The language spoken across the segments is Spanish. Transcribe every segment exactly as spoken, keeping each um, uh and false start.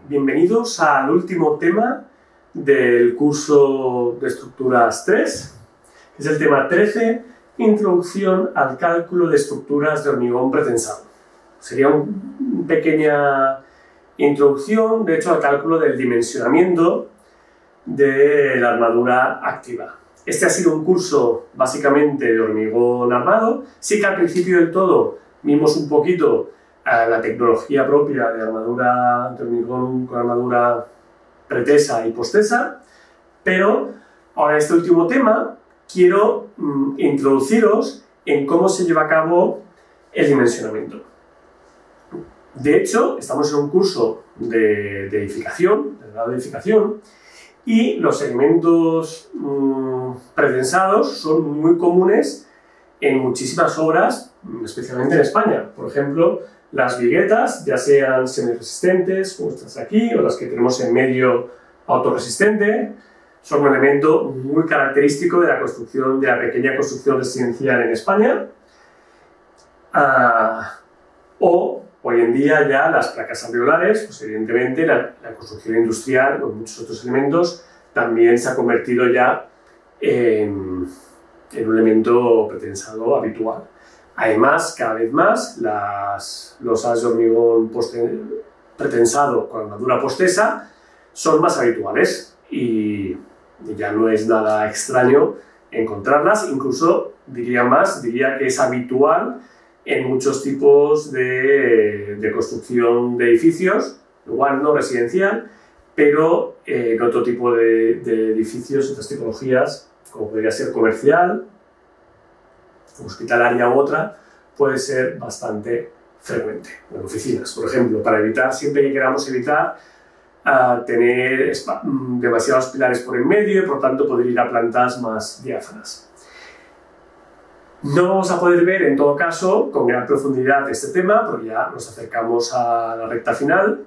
Bienvenidos al último tema del curso de estructuras tres, que es el tema trece, Introducción al cálculo de estructuras de hormigón pretensado. Sería una pequeña introducción, de hecho, al cálculo del dimensionamiento de la armadura activa. Este ha sido un curso básicamente de hormigón armado. Sí que al principio del todo vimos un poquito la tecnología propia de armadura de hormigón con armadura pretesa y postesa, pero ahora en este último tema quiero mm, introduciros en cómo se lleva a cabo el dimensionamiento. De hecho, estamos en un curso de, de edificación, de grado de edificación, y los segmentos mmm, pretensados son muy comunes en muchísimas obras, especialmente en España. Por ejemplo, las viguetas, ya sean semiresistentes, como estas aquí, o las que tenemos en medio autorresistente, son un elemento muy característico de la construcción, de la pequeña construcción residencial en España. Uh, o, hoy en día, ya las placas alveolares, pues evidentemente la, la construcción industrial o muchos otros elementos también se ha convertido ya en, en un elemento pretensado habitual. Además, cada vez más, las losas de hormigón poste, pretensado con armadura postesa son más habituales y ya no es nada extraño encontrarlas, incluso diría más, diría que es habitual en muchos tipos de, de construcción de edificios, igual no residencial, pero eh, en otro tipo de, de edificios, otras tipologías, como podría ser comercial, hospitalaria u otra, puede ser bastante frecuente. En oficinas, por ejemplo, para evitar, siempre que queramos evitar uh, tener demasiados pilares por en medio y por tanto poder ir a plantas más diáfanas. No vamos a poder ver en todo caso con gran profundidad este tema porque ya nos acercamos a la recta final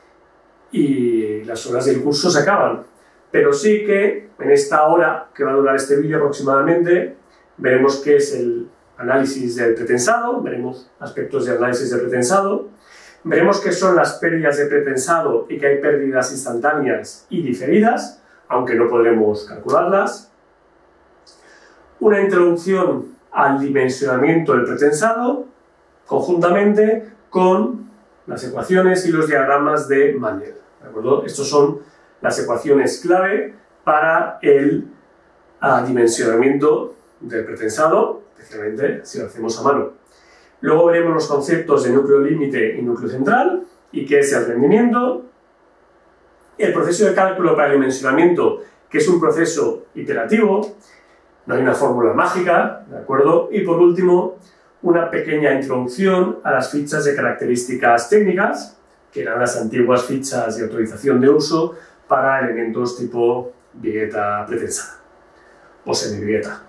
y las horas del curso se acaban. Pero sí que en esta hora que va a durar este vídeo aproximadamente veremos qué es el análisis del pretensado, veremos aspectos de análisis del pretensado, veremos qué son las pérdidas de pretensado y que hay pérdidas instantáneas y diferidas, aunque no podremos calcularlas, una introducción al dimensionamiento del pretensado, conjuntamente con las ecuaciones y los diagramas de Mañel. ¿De acuerdo? Estos son las ecuaciones clave para el uh, dimensionamiento del pretensado, especialmente si lo hacemos a mano. Luego veremos los conceptos de núcleo límite y núcleo central y qué es el rendimiento, el proceso de cálculo para el dimensionamiento, que es un proceso iterativo, no hay una fórmula mágica, ¿de acuerdo? Y por último, una pequeña introducción a las fichas de características técnicas, que eran las antiguas fichas de autorización de uso para elementos tipo vigueta pretensada o semivigueta.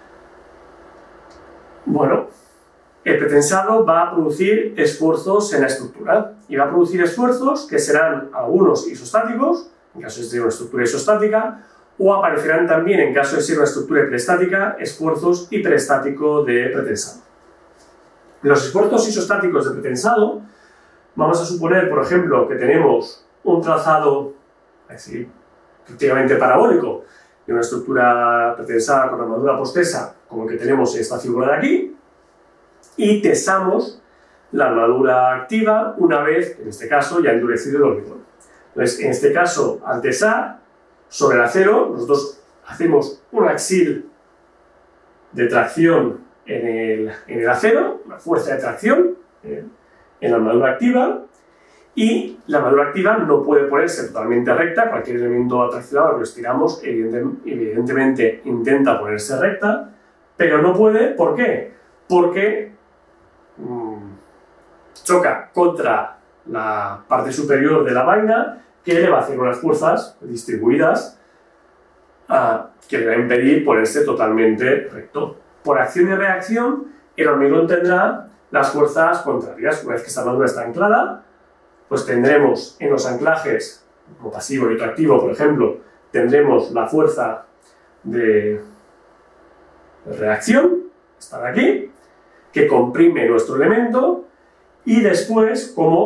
Bueno, el pretensado va a producir esfuerzos en la estructura y va a producir esfuerzos que serán algunos isostáticos, en caso de ser una estructura isostática, o aparecerán también, en caso de ser una estructura hiperestática, esfuerzos hiperestáticos de pretensado. Los esfuerzos isostáticos de pretensado, vamos a suponer, por ejemplo, que tenemos un trazado así, prácticamente parabólico, de una estructura pretensada con armadura postesa, como el que tenemos en esta figura de aquí, y tesamos la armadura activa una vez, en este caso, ya endurecido el hormigón. Entonces, en este caso, al tesar sobre el acero, nosotros hacemos un axil de tracción en el, en el acero, una fuerza de tracción en, en la armadura activa, y la armadura activa no puede ponerse totalmente recta, cualquier elemento atraccionado que lo estiramos evidentemente intenta ponerse recta, pero no puede, ¿por qué? Porque mmm, choca contra la parte superior de la vaina que le va a hacer unas fuerzas distribuidas uh, que le va a impedir ponerse totalmente recto. Por acción y reacción, el hormigón tendrá las fuerzas contrarias. Una vez que esta armadura está anclada, pues tendremos en los anclajes, como pasivo y otro activo, por ejemplo, tendremos la fuerza de reacción, esta de aquí, que comprime nuestro elemento, y después, como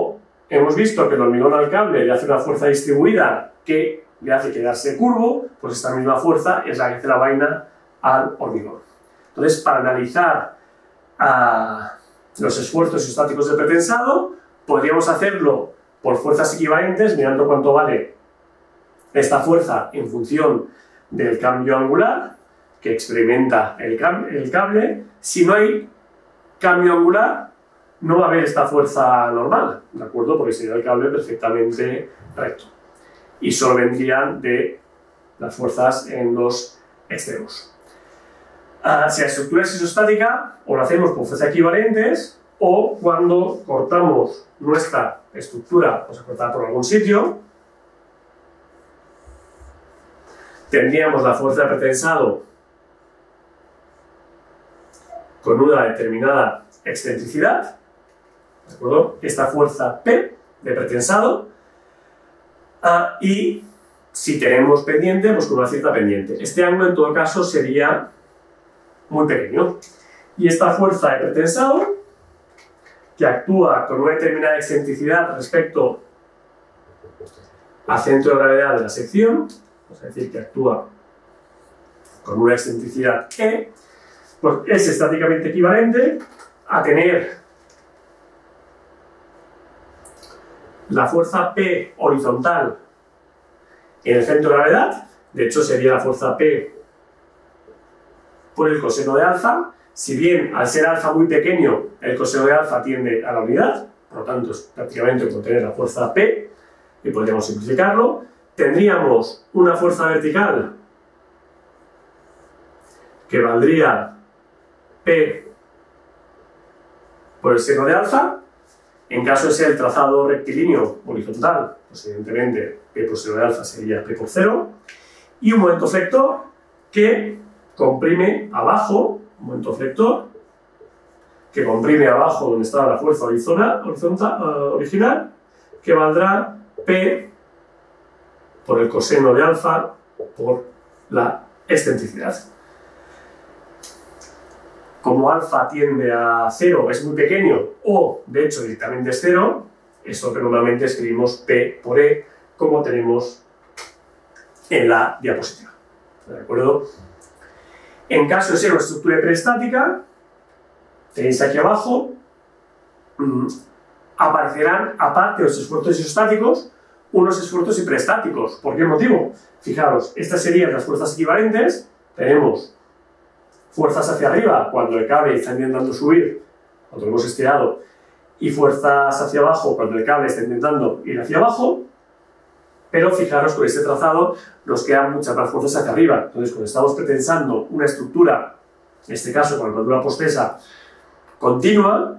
hemos visto que el hormigón al cable le hace una fuerza distribuida que le hace quedarse curvo, pues esta misma fuerza es la que hace la vaina al hormigón. Entonces, para analizar uh, los esfuerzos isostáticos del pretensado, podríamos hacerlo por fuerzas equivalentes, mirando cuánto vale esta fuerza en función del cambio angular que experimenta el, el cable. Si no hay cambio angular, no va a haber esta fuerza normal, ¿de acuerdo? Porque sería el cable perfectamente recto. Y solo vendrían de las fuerzas en los extremos. Uh, si la estructura es isostática, o lo hacemos por fuerzas equivalentes, o cuando cortamos nuestra estructura, vamos a cortar por algún sitio, tendríamos la fuerza de pretensado con una determinada excentricidad, ¿de acuerdo? Esta fuerza P de pretensado, uh, y si tenemos pendiente, pues con una cierta pendiente. Este ángulo en todo caso sería muy pequeño. Y esta fuerza de pretensado, que actúa con una determinada excentricidad respecto al centro de gravedad de la sección, vamos a decir que actúa con una excentricidad E, pues es estáticamente equivalente a tener la fuerza P horizontal en el centro de gravedad. De hecho sería la fuerza P por el coseno de alfa. Si bien al ser alfa muy pequeño el coseno de alfa tiende a la unidad, por lo tanto es prácticamente como tener la fuerza P, y podríamos simplificarlo, tendríamos una fuerza vertical que valdría P por el seno de alfa. En caso de ser el trazado rectilíneo horizontal, pues evidentemente P por seno de alfa sería P por cero, y un momento flector que comprime abajo, un momento flector que comprime abajo donde estaba la fuerza horizontal, horizontal uh, original, que valdrá P por el coseno de alfa por la excentricidad. Como alfa tiende a cero, es muy pequeño, o de hecho directamente es cero, esto que normalmente escribimos P por E, como tenemos en la diapositiva. ¿De acuerdo? En caso de ser una estructura hiperestática, tenéis aquí abajo, mmm, aparecerán, aparte de los esfuerzos isostáticos, unos esfuerzos hiperestáticos. ¿Por qué motivo? Fijaros, estas serían las fuerzas equivalentes. Tenemos fuerzas hacia arriba cuando el cable está intentando subir, cuando lo hemos estirado, y fuerzas hacia abajo cuando el cable está intentando ir hacia abajo. Pero fijaros, con este trazado nos quedan muchas más fuerzas hacia arriba. Entonces, cuando estamos pretensando una estructura, en este caso con la armadura postesa continua,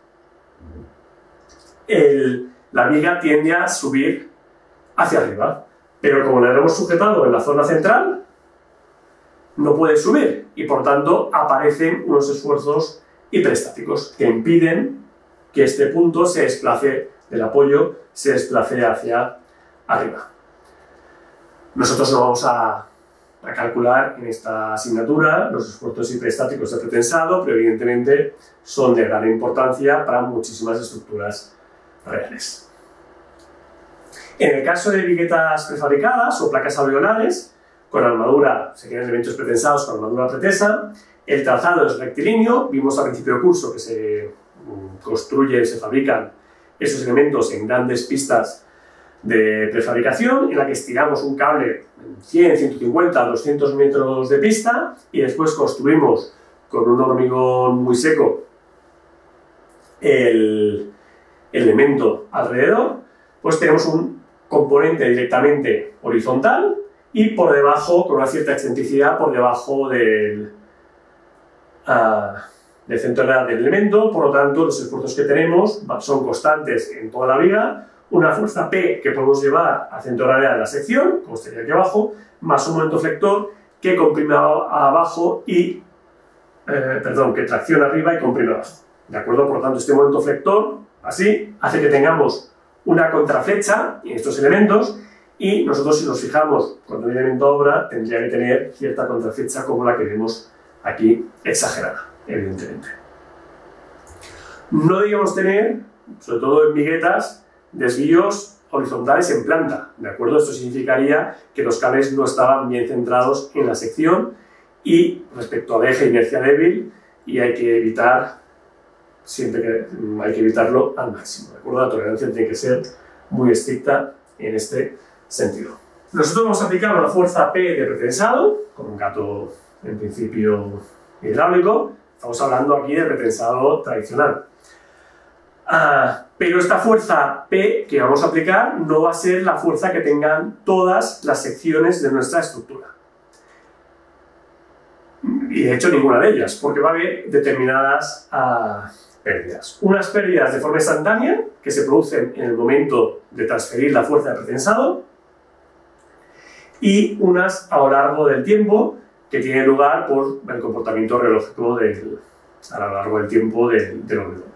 el, la viga tiende a subir hacia arriba. Pero como la hemos sujetado en la zona central, no puede subir y por tanto aparecen unos esfuerzos hiperestáticos que impiden que este punto se desplace del apoyo, se desplace hacia arriba. Nosotros no vamos a, a calcular en esta asignatura los esfuerzos hiperestáticos de pretensado, pero evidentemente son de gran importancia para muchísimas estructuras reales. En el caso de viguetas prefabricadas o placas alveolares, con armadura, se crean elementos pretensados con armadura pretesa, el trazado es rectilíneo. Vimos al principio del curso que se construyen, se fabrican esos elementos en grandes pistas de prefabricación, en la que estiramos un cable cien, ciento cincuenta, doscientos metros de pista y después construimos con un hormigón muy seco el elemento alrededor. Pues tenemos un componente directamente horizontal y por debajo, con una cierta excentricidad, por debajo del, uh, del centro del elemento. Por lo tanto, los esfuerzos que tenemos son constantes en toda la viga. Una fuerza P que podemos llevar al centro de la sección, como estaría aquí abajo, más un momento flector que comprime abajo y, eh, perdón, que tracciona arriba y comprime abajo. ¿De acuerdo? Por lo tanto, este momento flector, así, hace que tengamos una contraflecha en estos elementos. Y nosotros, si nos fijamos, cuando un elemento obra, tendría que tener cierta contraflecha como la que vemos aquí exagerada, evidentemente. No debíamos tener, sobre todo en viguetas, desvíos horizontales en planta, ¿de acuerdo? Esto significaría que los cables no estaban bien centrados en la sección y respecto al eje inercia débil, y hay que evitar, siempre que hay que evitarlo al máximo, ¿de acuerdo? La tolerancia tiene que ser muy estricta en este sentido. Nosotros vamos a aplicar una fuerza P de pretensado, con un gato en principio hidráulico. Estamos hablando aquí de pretensado tradicional. Ah, pero esta fuerza P que vamos a aplicar no va a ser la fuerza que tengan todas las secciones de nuestra estructura. Y de hecho ninguna de ellas, porque va a haber determinadas ah, pérdidas. Unas pérdidas de forma instantánea, que se producen en el momento de transferir la fuerza de pretensado, y unas a lo largo del tiempo, que tiene lugar por el comportamiento reológico del, a lo largo del tiempo del, del ordenador.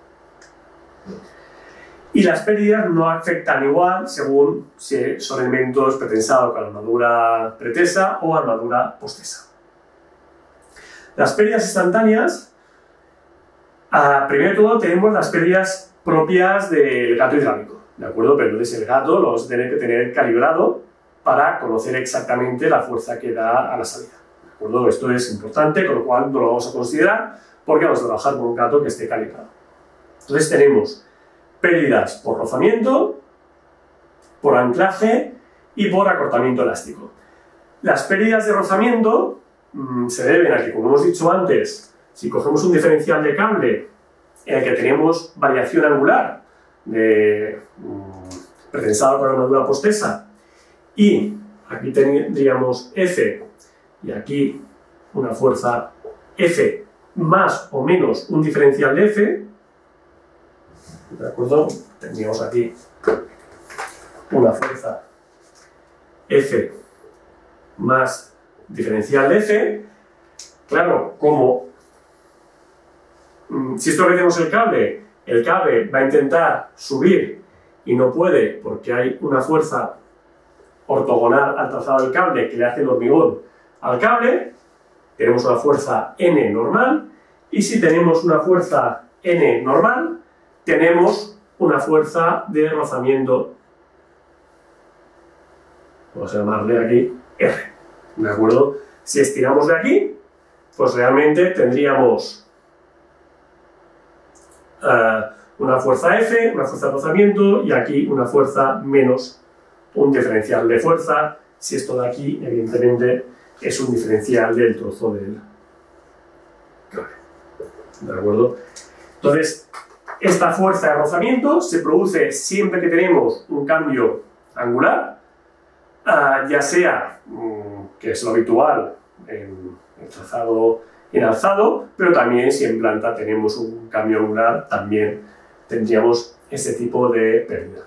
Y las pérdidas no afectan igual según si son elementos pretensados con armadura pretesa o armadura postesa. Las pérdidas instantáneas, ah, primero de todo tenemos las pérdidas propias del gato hidráulico, ¿de acuerdo? Pero entonces el gato lo vamos a tener que tener calibrado para conocer exactamente la fuerza que da a la salida, ¿de acuerdo? Esto es importante, con lo cual no lo vamos a considerar porque vamos a trabajar con un gato que esté calibrado. Entonces tenemos pérdidas por rozamiento, por anclaje y por acortamiento elástico. Las pérdidas de rozamiento mmm, se deben a que, como hemos dicho antes, si cogemos un diferencial de cable en el que tenemos variación angular de mmm, pretensado con armadura postesa, y aquí tendríamos F y aquí una fuerza F más o menos un diferencial de F, ¿de acuerdo? Tendríamos aquí una fuerza F más diferencial de F. Claro, como si esto metemos el cable, el cable va a intentar subir y no puede porque hay una fuerza ortogonal al trazado del cable que le hace el hormigón al cable, tenemos una fuerza N normal, y si tenemos una fuerza N normal, tenemos una fuerza de rozamiento, vamos a llamarle aquí R, ¿de acuerdo? Si estiramos de aquí, pues realmente tendríamos uh, una fuerza F, una fuerza de rozamiento, y aquí una fuerza menos un diferencial de fuerza. Si esto de aquí, evidentemente, es un diferencial del trozo del cable, ¿de acuerdo? Entonces, esta fuerza de rozamiento se produce siempre que tenemos un cambio angular, uh, ya sea, um, que es lo habitual en el trazado en alzado, pero también si en planta tenemos un cambio angular, también tendríamos ese tipo de pérdida.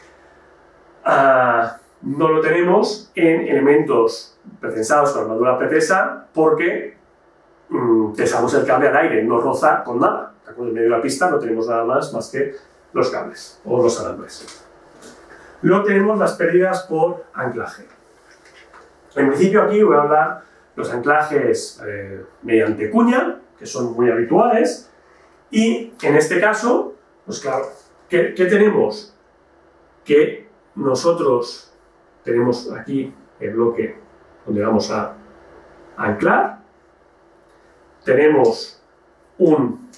Uh, no lo tenemos en elementos pretensados con armadura pretesa porque um, pesamos el cable al aire, no roza con nada. En medio de la pista no tenemos nada más más que los cables o los alambres. Luego tenemos las pérdidas por anclaje. En principio aquí voy a hablar de los anclajes eh, mediante cuña, que son muy habituales, y en este caso, pues claro, ¿qué, qué tenemos? Que nosotros tenemos aquí el bloque donde vamos a anclar, tenemos un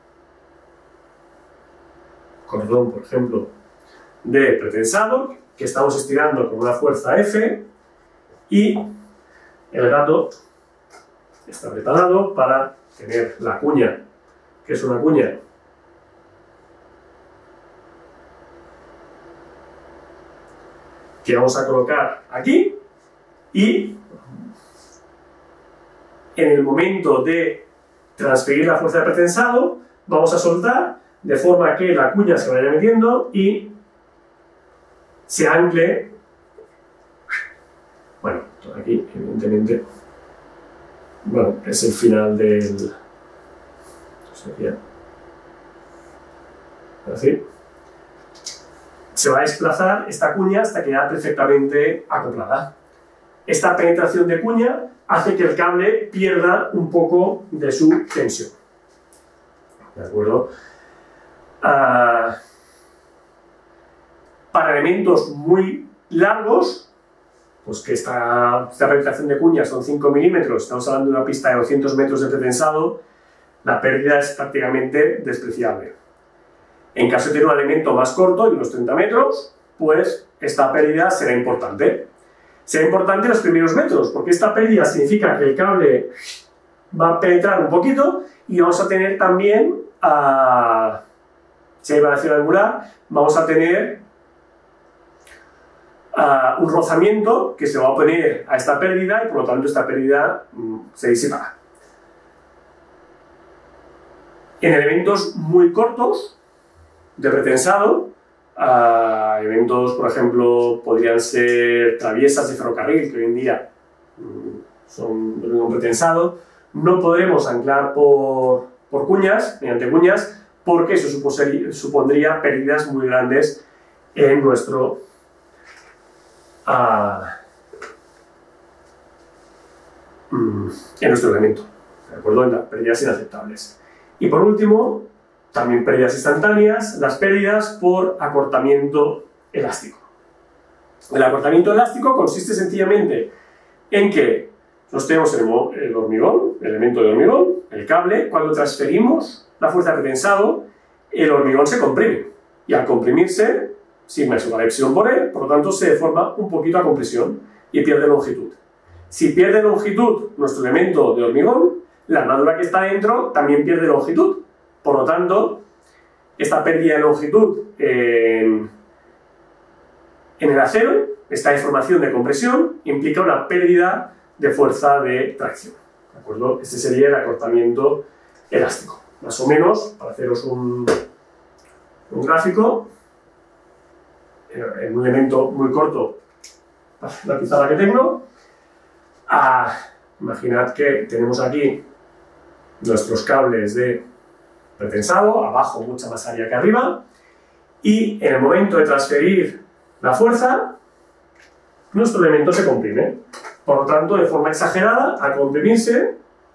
cordón, por ejemplo, de pretensado que estamos estirando con una fuerza F, y el gato está preparado para tener la cuña, que es una cuña que vamos a colocar aquí, y en el momento de transferir la fuerza de pretensado vamos a soltar de forma que la cuña se vaya metiendo y se ancle. Bueno, aquí evidentemente, bueno, es el final del, sería así. Se va a desplazar esta cuña hasta quedar perfectamente acoplada. Esta penetración de cuña hace que el cable pierda un poco de su tensión, ¿de acuerdo? Uh, Para elementos muy largos, pues que esta, esta penetración de cuñas son cinco milímetros, estamos hablando de una pista de doscientos metros de pretensado, la pérdida es prácticamente despreciable. En caso de tener un elemento más corto, de unos treinta metros, pues esta pérdida será importante. Será importante en los primeros metros, porque esta pérdida significa que el cable va a penetrar un poquito y vamos a tener también, uh, si hay variación angular, vamos a tener uh, un rozamiento que se va a oponer a esta pérdida y por lo tanto esta pérdida um, se disipará. En elementos muy cortos de pretensado, uh, elementos, por ejemplo, podrían ser traviesas de ferrocarril, que hoy en día um, son de un pretensado, no podremos anclar por, por cuñas, mediante cuñas, porque eso supondría pérdidas muy grandes en nuestro, uh, en nuestro elemento, ¿de acuerdo? En las pérdidas inaceptables. Y por último, también pérdidas instantáneas, las pérdidas por acortamiento elástico. El acortamiento elástico consiste sencillamente en que nos tenemos el, el hormigón, el elemento de hormigón, el cable. Cuando transferimos la fuerza de pretensado, el hormigón se comprime. Y al comprimirse, sigma es igual a epsilon por E, por lo tanto se deforma un poquito a compresión y pierde longitud. Si pierde longitud nuestro elemento de hormigón, la armadura que está dentro también pierde longitud. Por lo tanto, esta pérdida de longitud en, en el acero, esta deformación de compresión, implica una pérdida de fuerza de tracción. ¿De acuerdo? Este sería el acortamiento elástico. Más o menos, para haceros un, un gráfico, en un elemento muy corto, la pizarra que tengo, ah, imaginad que tenemos aquí nuestros cables de pretensado, abajo mucha más área que arriba, y en el momento de transferir la fuerza, nuestro elemento se comprime. Por lo tanto, de forma exagerada, al comprimirse,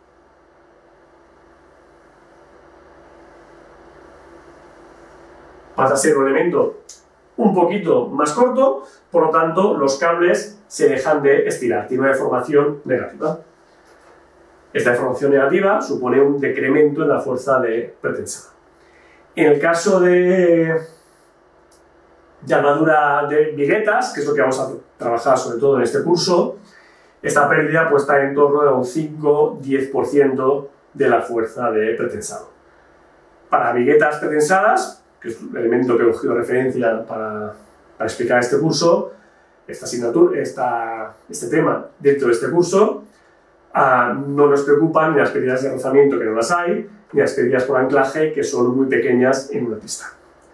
pasa a ser un elemento un poquito más corto, por lo tanto, los cables se dejan de estirar, tiene una deformación negativa. Esta deformación negativa supone un decremento en la fuerza de pretensado. En el caso de, de armadura de viguetas, que es lo que vamos a trabajar sobre todo en este curso, esta pérdida pues, está en torno a un cinco a diez por ciento de la fuerza de pretensado. Para viguetas pretensadas, que es el elemento que he cogido referencia para, para explicar este curso, esta asignatura, esta, este tema dentro de este curso, Uh, no nos preocupan ni las pérdidas de rozamiento, que no las hay, ni las pérdidas por anclaje, que son muy pequeñas en una pista.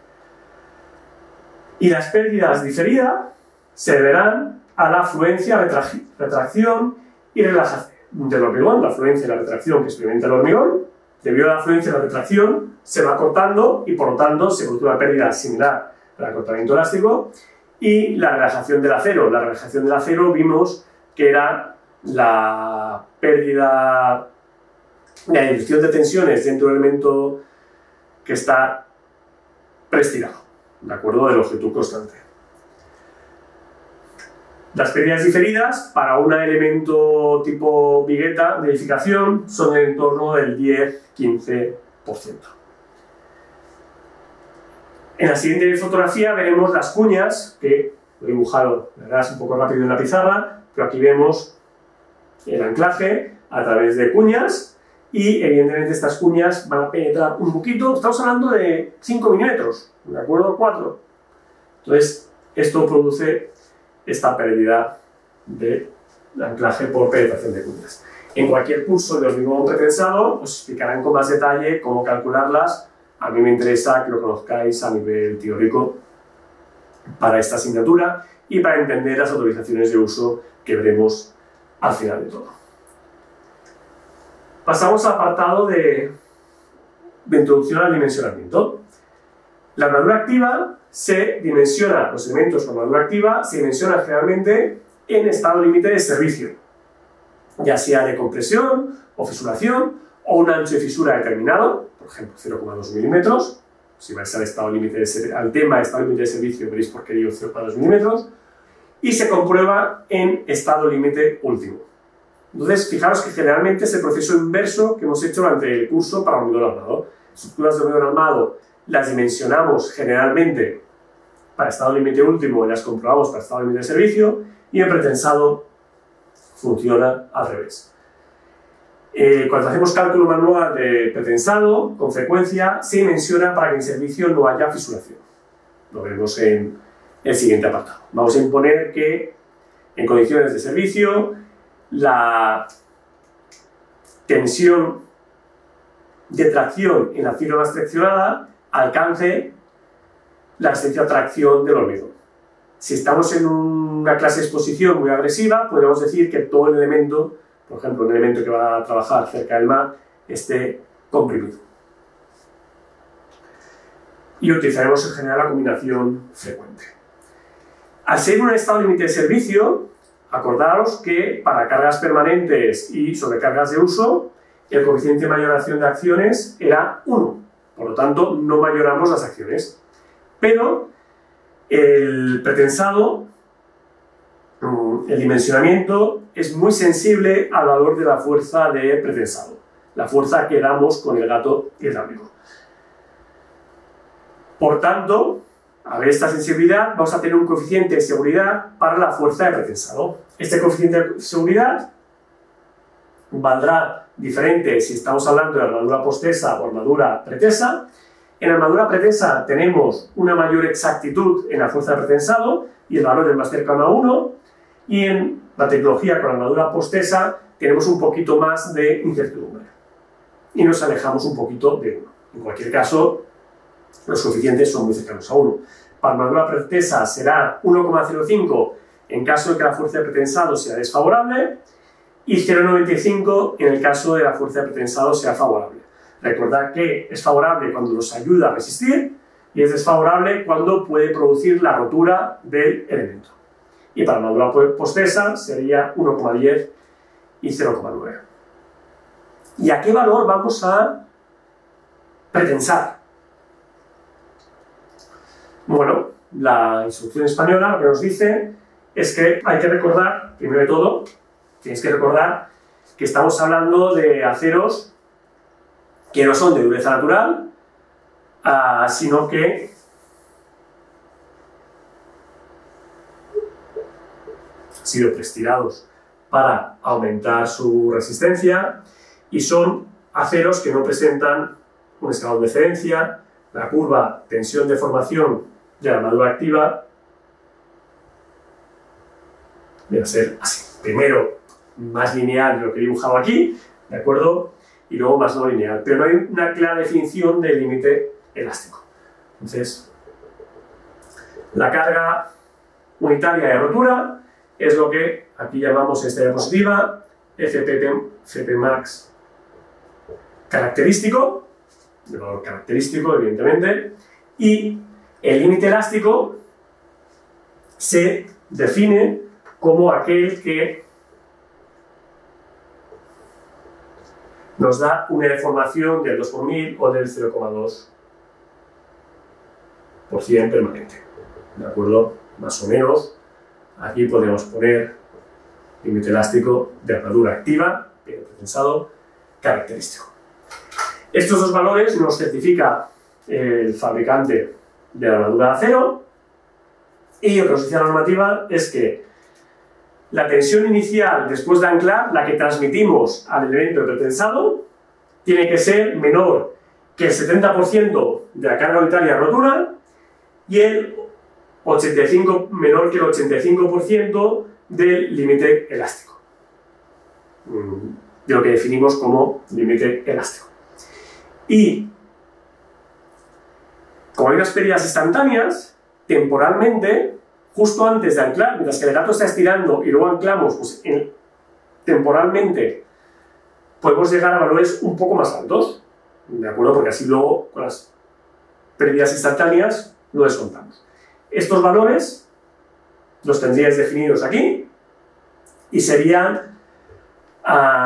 Y las pérdidas diferidas se deberán a la fluencia, retracción y relajación del hormigón. La fluencia y la retracción que experimenta el hormigón, debido a la fluencia y la retracción, se va cortando y por lo tanto se produce una pérdida similar al acortamiento elástico. Y la relajación del acero. La relajación del acero vimos que era la pérdida, la inducción de tensiones dentro del elemento que está preestirado, ¿de acuerdo? De longitud constante. Las pérdidas diferidas para un elemento tipo vigueta de edificación son en torno del diez a quince por ciento. En la siguiente fotografía veremos las cuñas, que lo he dibujado, la verdad es un poco rápido en la pizarra, pero aquí vemos el anclaje a través de cuñas y evidentemente estas cuñas van a penetrar un poquito, estamos hablando de cinco milímetros, ¿de acuerdo? cuatro. Entonces esto produce esta pérdida de anclaje por penetración de cuñas. En cualquier curso de hormigón pretensado os explicarán con más detalle cómo calcularlas. A mí me interesa que lo conozcáis a nivel teórico para esta asignatura y para entender las autorizaciones de uso que veremos al final de todo. Pasamos al apartado de, de introducción al dimensionamiento. La armadura activa se dimensiona, los elementos con armadura activa se dimensionan generalmente en estado límite de servicio, ya sea de compresión o fisuración o un ancho de fisura determinado, por ejemplo cero coma dos milímetros, Si vais al, estado límite de al tema de estado límite de servicio, veréis por qué digo cero coma dos milímetros. Y se comprueba en estado límite último. Entonces, fijaros que generalmente es el proceso inverso que hemos hecho durante el curso para hormigón armado. Estructuras de hormigón armado las dimensionamos generalmente para estado límite último y las comprobamos para estado límite de servicio, y en pretensado funciona al revés. Eh, cuando hacemos cálculo manual de pretensado, con frecuencia se dimensiona para que en servicio no haya fisuración. Lo veremos en el siguiente apartado. Vamos a imponer que en condiciones de servicio la tensión de tracción en la fibra más traccionada alcance la resistencia a tracción del hormigón. Si estamos en una clase de exposición muy agresiva, podemos decir que todo el elemento, por ejemplo, un elemento que va a trabajar cerca del mar, esté comprimido. Y utilizaremos en general la combinación frecuente. Al ser un estado límite de servicio, acordaros que para cargas permanentes y sobrecargas de uso, el coeficiente de mayoración de acciones era uno. Por lo tanto, no mayoramos las acciones. Pero el pretensado, el dimensionamiento, es muy sensible al valor de la fuerza de pretensado, la fuerza que damos con el gato hidráulico. Por tanto, a ver esta sensibilidad, vamos a tener un coeficiente de seguridad para la fuerza de pretensado. Este coeficiente de seguridad valdrá diferente si estamos hablando de armadura postesa o armadura pretesa. En armadura pretesa tenemos una mayor exactitud en la fuerza de pretensado y el valor es más cercano a uno, y en la tecnología con armadura postesa tenemos un poquito más de incertidumbre y nos alejamos un poquito de uno. En cualquier caso, los coeficientes son muy cercanos a uno. Para armadura pretesa será uno coma cero cinco en caso de que la fuerza de pretensado sea desfavorable y cero coma noventa y cinco en el caso de la fuerza de pretensado sea favorable. Recordad que es favorable cuando nos ayuda a resistir y es desfavorable cuando puede producir la rotura del elemento. Y para armadura postesa sería uno coma diez y cero coma nueve. ¿Y a qué valor vamos a pretensar? Bueno, la instrucción española lo que nos dice es que hay que recordar, primero de todo, tienes que recordar que estamos hablando de aceros que no son de dureza natural, uh, sino que han sido preestirados para aumentar su resistencia y son aceros que no presentan un escalón de excedencia. La curva tensión-deformación de la armadura activa debe ser así. Primero, más lineal de lo que he dibujado aquí, ¿de acuerdo? Y luego más no lineal. Pero no hay una clara definición del límite elástico. Entonces, la carga unitaria de rotura es lo que aquí llamamos en esta diapositiva F P max característico, de valor característico, evidentemente, y el límite elástico se define como aquel que nos da una deformación del dos por mil o del cero coma dos por ciento permanente. ¿De acuerdo? Más o menos. Aquí podemos poner límite elástico de armadura activa, bien pretensado, característico. Estos dos valores nos certifica el fabricante de la armadura de acero, y lo que nos dice la normativa es que la tensión inicial después de anclar, la que transmitimos al elemento pretensado, tiene que ser menor que el setenta por ciento de la carga unitaria de rotura y el ochenta y cinco, menor que el ochenta y cinco por ciento del límite elástico, de lo que definimos como límite elástico. Y como hay unas pérdidas instantáneas, temporalmente, justo antes de anclar, mientras que el gato está estirando y luego anclamos, pues en, temporalmente podemos llegar a valores un poco más altos, ¿de acuerdo? Porque así luego, con las pérdidas instantáneas, lo descontamos. Estos valores los tendríais definidos aquí y serían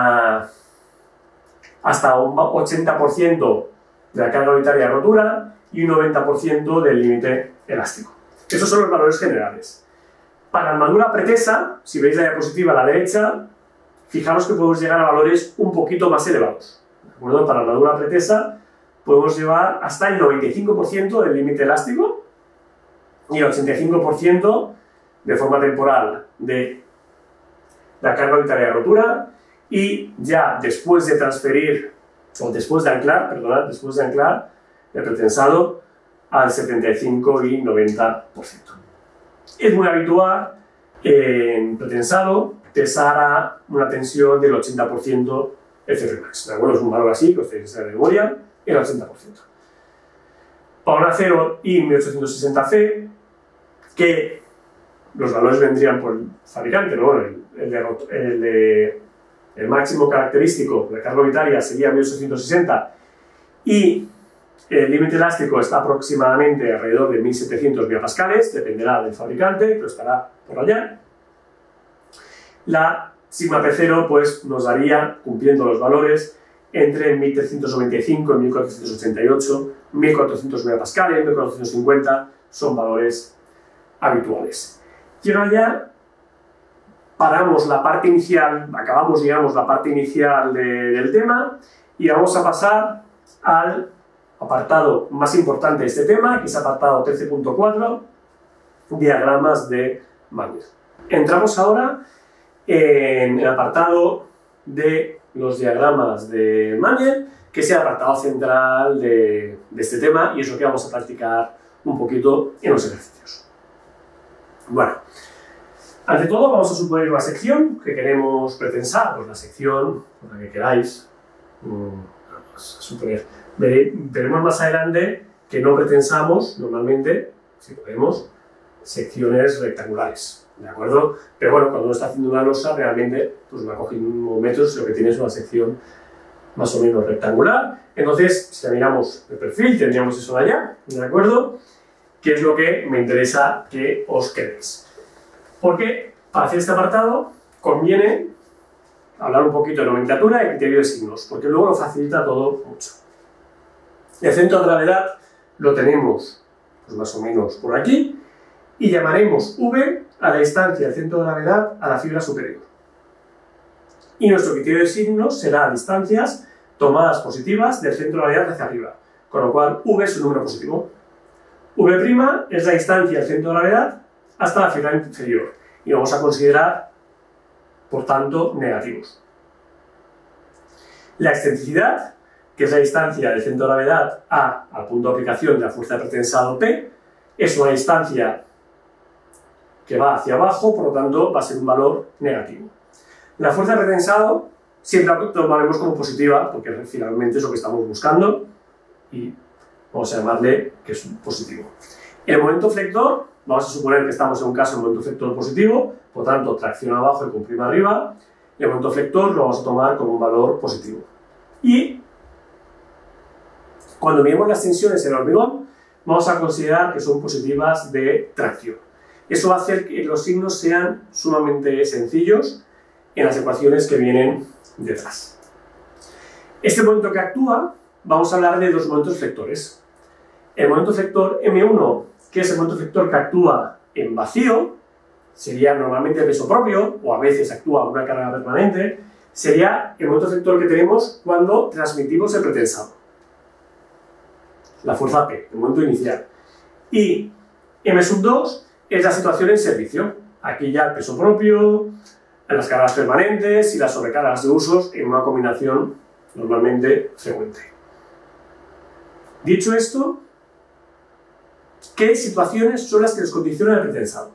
uh, hasta un ochenta por ciento de la carga unitaria de rotura y un noventa por ciento del límite elástico. Esos son los valores generales. Para armadura pretesa, si veis la diapositiva a la derecha, fijaros que podemos llegar a valores un poquito más elevados. ¿De acuerdo? Para armadura pretesa podemos llevar hasta el noventa y cinco por ciento del límite elástico y el ochenta y cinco por ciento de forma temporal de la carga unitaria de rotura, y ya después de transferir, o después de anclar, perdonad, después de anclar el pretensado al setenta y cinco y noventa por ciento. Es muy habitual en pretensado pesar a una tensión del ochenta por ciento F R max, ¿de acuerdo? Es un valor así que os tenéis que saber de memoria, el ochenta por ciento. Para un acero I mil ochocientos sesenta C, que los valores vendrían por el fabricante, ¿no? Bueno, el, el, de, el, de, el máximo característico de carga unitaria sería mil ochocientos sesenta y el límite elástico está aproximadamente alrededor de mil setecientos megapascales, dependerá del fabricante, pero estará por allá. La sigma P cero pues, nos daría, cumpliendo los valores, entre mil trescientos noventa y cinco y mil cuatrocientos ochenta y ocho, mil cuatrocientos megapascales, mil cuatrocientos cincuenta son valores habituales. Y ahora ya paramos la parte inicial, acabamos, digamos, la parte inicial de, del tema y vamos a pasar al apartado más importante de este tema, que es apartado trece punto cuatro, diagramas de Mayer. Entramos ahora en el apartado de los diagramas de Mayer, que es el apartado central de, de este tema y es lo que vamos a practicar un poquito en los ejercicios. Bueno, ante todo vamos a suponer una sección que queremos pretensar, pues la sección, la que queráis, vamos a suponer. Veremos más adelante que no pretensamos normalmente, si podemos, secciones rectangulares, ¿de acuerdo? Pero bueno, cuando uno está haciendo una losa, realmente, pues una cogiendo metros, lo que tiene es una sección más o menos rectangular. Entonces, si la miramos de perfil, tendríamos eso de allá, ¿de acuerdo? Que es lo que me interesa que os quedéis. Porque para hacer este apartado conviene hablar un poquito de nomenclatura y criterio de signos, porque luego lo facilita todo mucho. El centro de gravedad lo tenemos pues más o menos por aquí y llamaremos V a la distancia del centro de gravedad a la fibra superior. Y nuestro criterio de signos será distancias tomadas positivas del centro de gravedad hacia arriba, con lo cual V es un número positivo. V' es la distancia del centro de gravedad hasta la fibra inferior y vamos a considerar, por tanto, negativos. La excentricidad, que es la distancia del centro de gravedad A al punto de aplicación de la fuerza de pretensado P, es una distancia que va hacia abajo, por lo tanto va a ser un valor negativo. La fuerza de pretensado siempre la tomaremos como positiva, porque finalmente es lo que estamos buscando y vamos a llamarle que es un positivo. El momento flector, vamos a suponer que estamos en un caso de momento flector positivo, por tanto tracción abajo y comprime arriba, y el momento flector lo vamos a tomar como un valor positivo. Y cuando miremos las tensiones en el hormigón, vamos a considerar que son positivas de tracción. Eso va a hacer que los signos sean sumamente sencillos en las ecuaciones que vienen detrás. Este momento que actúa, vamos a hablar de dos momentos flectores. El momento flector eme uno, que es el momento flector que actúa en vacío, sería normalmente el peso propio, o a veces actúa una carga permanente, sería el momento flector que tenemos cuando transmitimos el pretensado. La fuerza P, el momento inicial. Y eme dos es la situación en servicio. Aquí ya el peso propio, las cargas permanentes y las sobrecargas de usos en una combinación normalmente frecuente. Dicho esto, ¿qué situaciones son las que les condicionan el pretensado?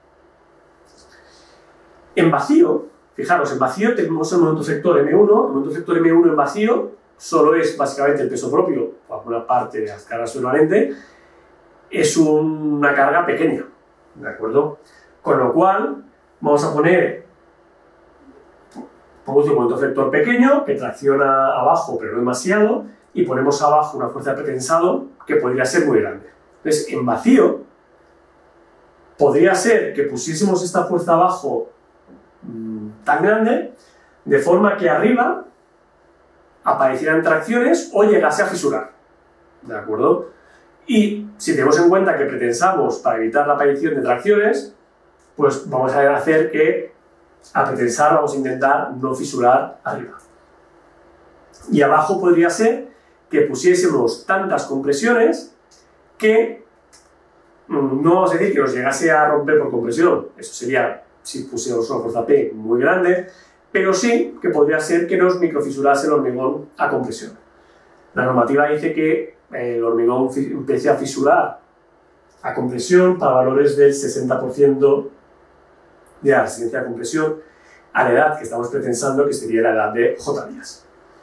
En vacío, fijaros, en vacío tenemos el momento flector eme uno, el momento flector eme uno en vacío solo es básicamente el peso propio, o alguna parte de las cargas permanentes, es una carga pequeña, ¿de acuerdo? Con lo cual, vamos a poner, ponemos un momento flector pequeño que tracciona abajo pero no demasiado, y ponemos abajo una fuerza de pretensado que podría ser muy grande. Entonces, en vacío, podría ser que pusiésemos esta fuerza abajo mmm, tan grande, de forma que arriba aparecieran tracciones o llegase a fisurar, ¿de acuerdo? Y si tenemos en cuenta que pretensamos para evitar la aparición de tracciones, pues vamos a hacer que a pretensar vamos a intentar no fisurar arriba. Y abajo podría ser que pusiésemos tantas compresiones que no vamos a decir que nos llegase a romper por compresión, eso sería si pusiéramos una fuerza P muy grande, pero sí que podría ser que nos microfisurase el hormigón a compresión. La normativa dice que el hormigón empiece a fisurar a compresión para valores del sesenta por ciento de la resistencia a compresión a la edad que estamos pretensando, que sería la edad de J días.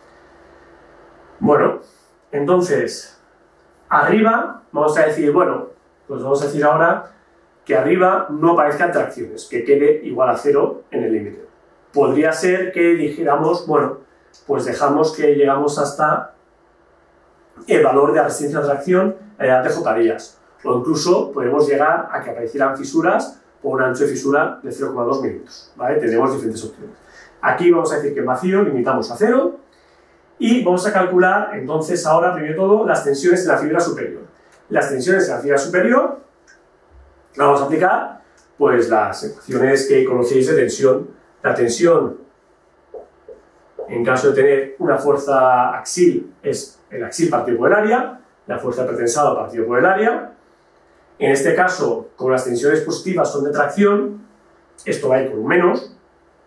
Bueno, entonces, arriba vamos a decir, bueno, pues vamos a decir ahora que arriba no aparezcan tracciones, que quede igual a cero en el límite. Podría ser que dijéramos, bueno, pues dejamos que llegamos hasta el valor de la resistencia a tracción a la edad de J días, o incluso podemos llegar a que aparecieran fisuras o un ancho de fisura de cero coma dos milímetros, ¿vale? Tenemos diferentes opciones. Aquí vamos a decir que en vacío limitamos a cero y vamos a calcular entonces ahora, primero de todo, las tensiones en la fibra superior. Las tensiones en la fibra superior, vamos a aplicar pues las ecuaciones que conocéis de tensión. La tensión, en caso de tener una fuerza axil, es el axil partido por el área, la fuerza pretensada partido por el área. En este caso, como las tensiones positivas son de tracción, esto va a ir con un menos.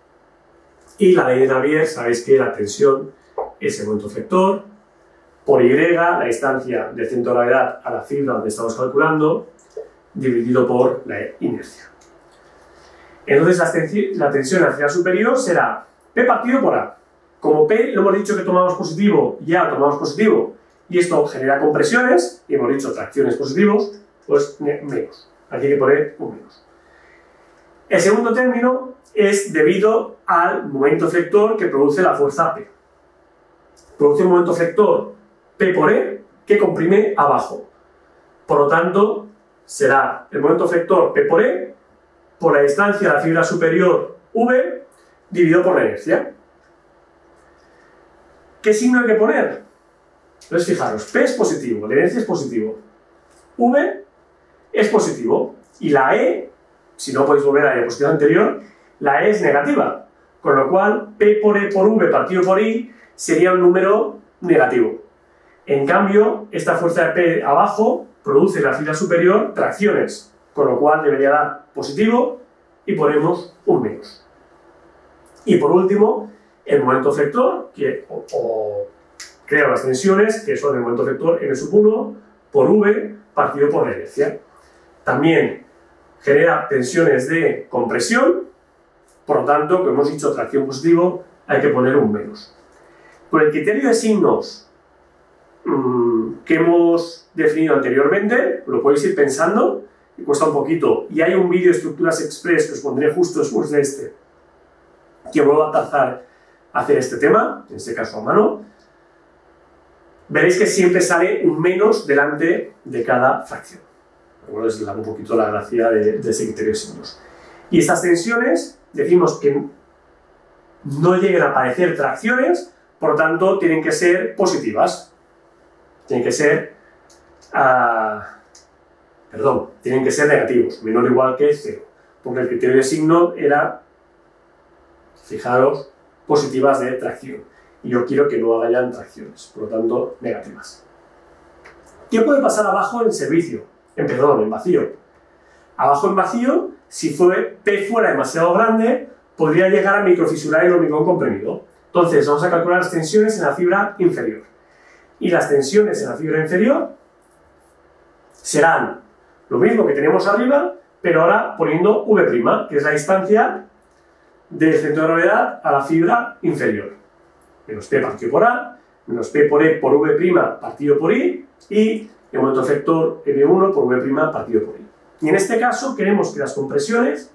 Y la ley de Navier, sabéis que la tensión es el momento efector por Y, la distancia del centro de gravedad a la fibra donde estamos calculando, dividido por la inercia. Entonces la, tensi la tensión en la fibra superior será P partido por A. Como P lo hemos dicho que tomamos positivo, ya tomamos positivo, y esto genera compresiones, y hemos dicho tracciones positivos, pues menos. Aquí hay que poner un menos. El segundo término es debido al momento efector que produce la fuerza P. Produce un momento efector P por E que comprime abajo. Por lo tanto, será el momento efector P por E por la distancia de la fibra superior V dividido por la inercia. ¿Qué signo hay que poner? Entonces, fijaros, P es positivo, la inercia es positivo. V es positivo. Y la E, si no podéis volver a la diapositiva anterior, la E es negativa. Con lo cual, P por E por V partido por I sería un número negativo. En cambio, esta fuerza de P abajo produce en la fibra superior tracciones, con lo cual debería dar positivo y ponemos un menos. Y por último, el momento efector, que o, o crea las tensiones, que son el momento efector M sub uno por V partido por la inercia. También genera tensiones de compresión, por lo tanto, como hemos dicho, tracción positivo, hay que poner un menos. Por el criterio de signos mmm, que hemos definido anteriormente, lo podéis ir pensando, y cuesta un poquito, y hay un vídeo de estructuras express que os pondré justo después de este, que vuelvo a trazar a hacer este tema, en este caso a mano. Veréis que siempre sale un menos delante de cada fracción. Bueno, es un poquito la gracia de, de ese criterio de signos. Y estas tensiones, decimos que no lleguen a aparecer tracciones, por lo tanto, tienen que ser positivas. Tienen que ser... Uh, perdón, tienen que ser negativos, menor o igual que cero. Porque el criterio de signo era, fijaros, positivas de tracción. Y yo quiero que no hayan tracciones, por lo tanto, negativas. ¿Qué puede pasar abajo en servicio? En, perdón, en vacío. Abajo en vacío, si fue, P fuera demasiado grande, podría llegar a microfisurar el hormigón comprimido. Entonces, vamos a calcular las tensiones en la fibra inferior. Y las tensiones en la fibra inferior serán lo mismo que tenemos arriba, pero ahora poniendo V', que es la distancia del centro de gravedad a la fibra inferior. Menos P partido por A, menos P por E por V' partido por I, y el momento efector M uno por V' partido por I. Y en este caso queremos que las compresiones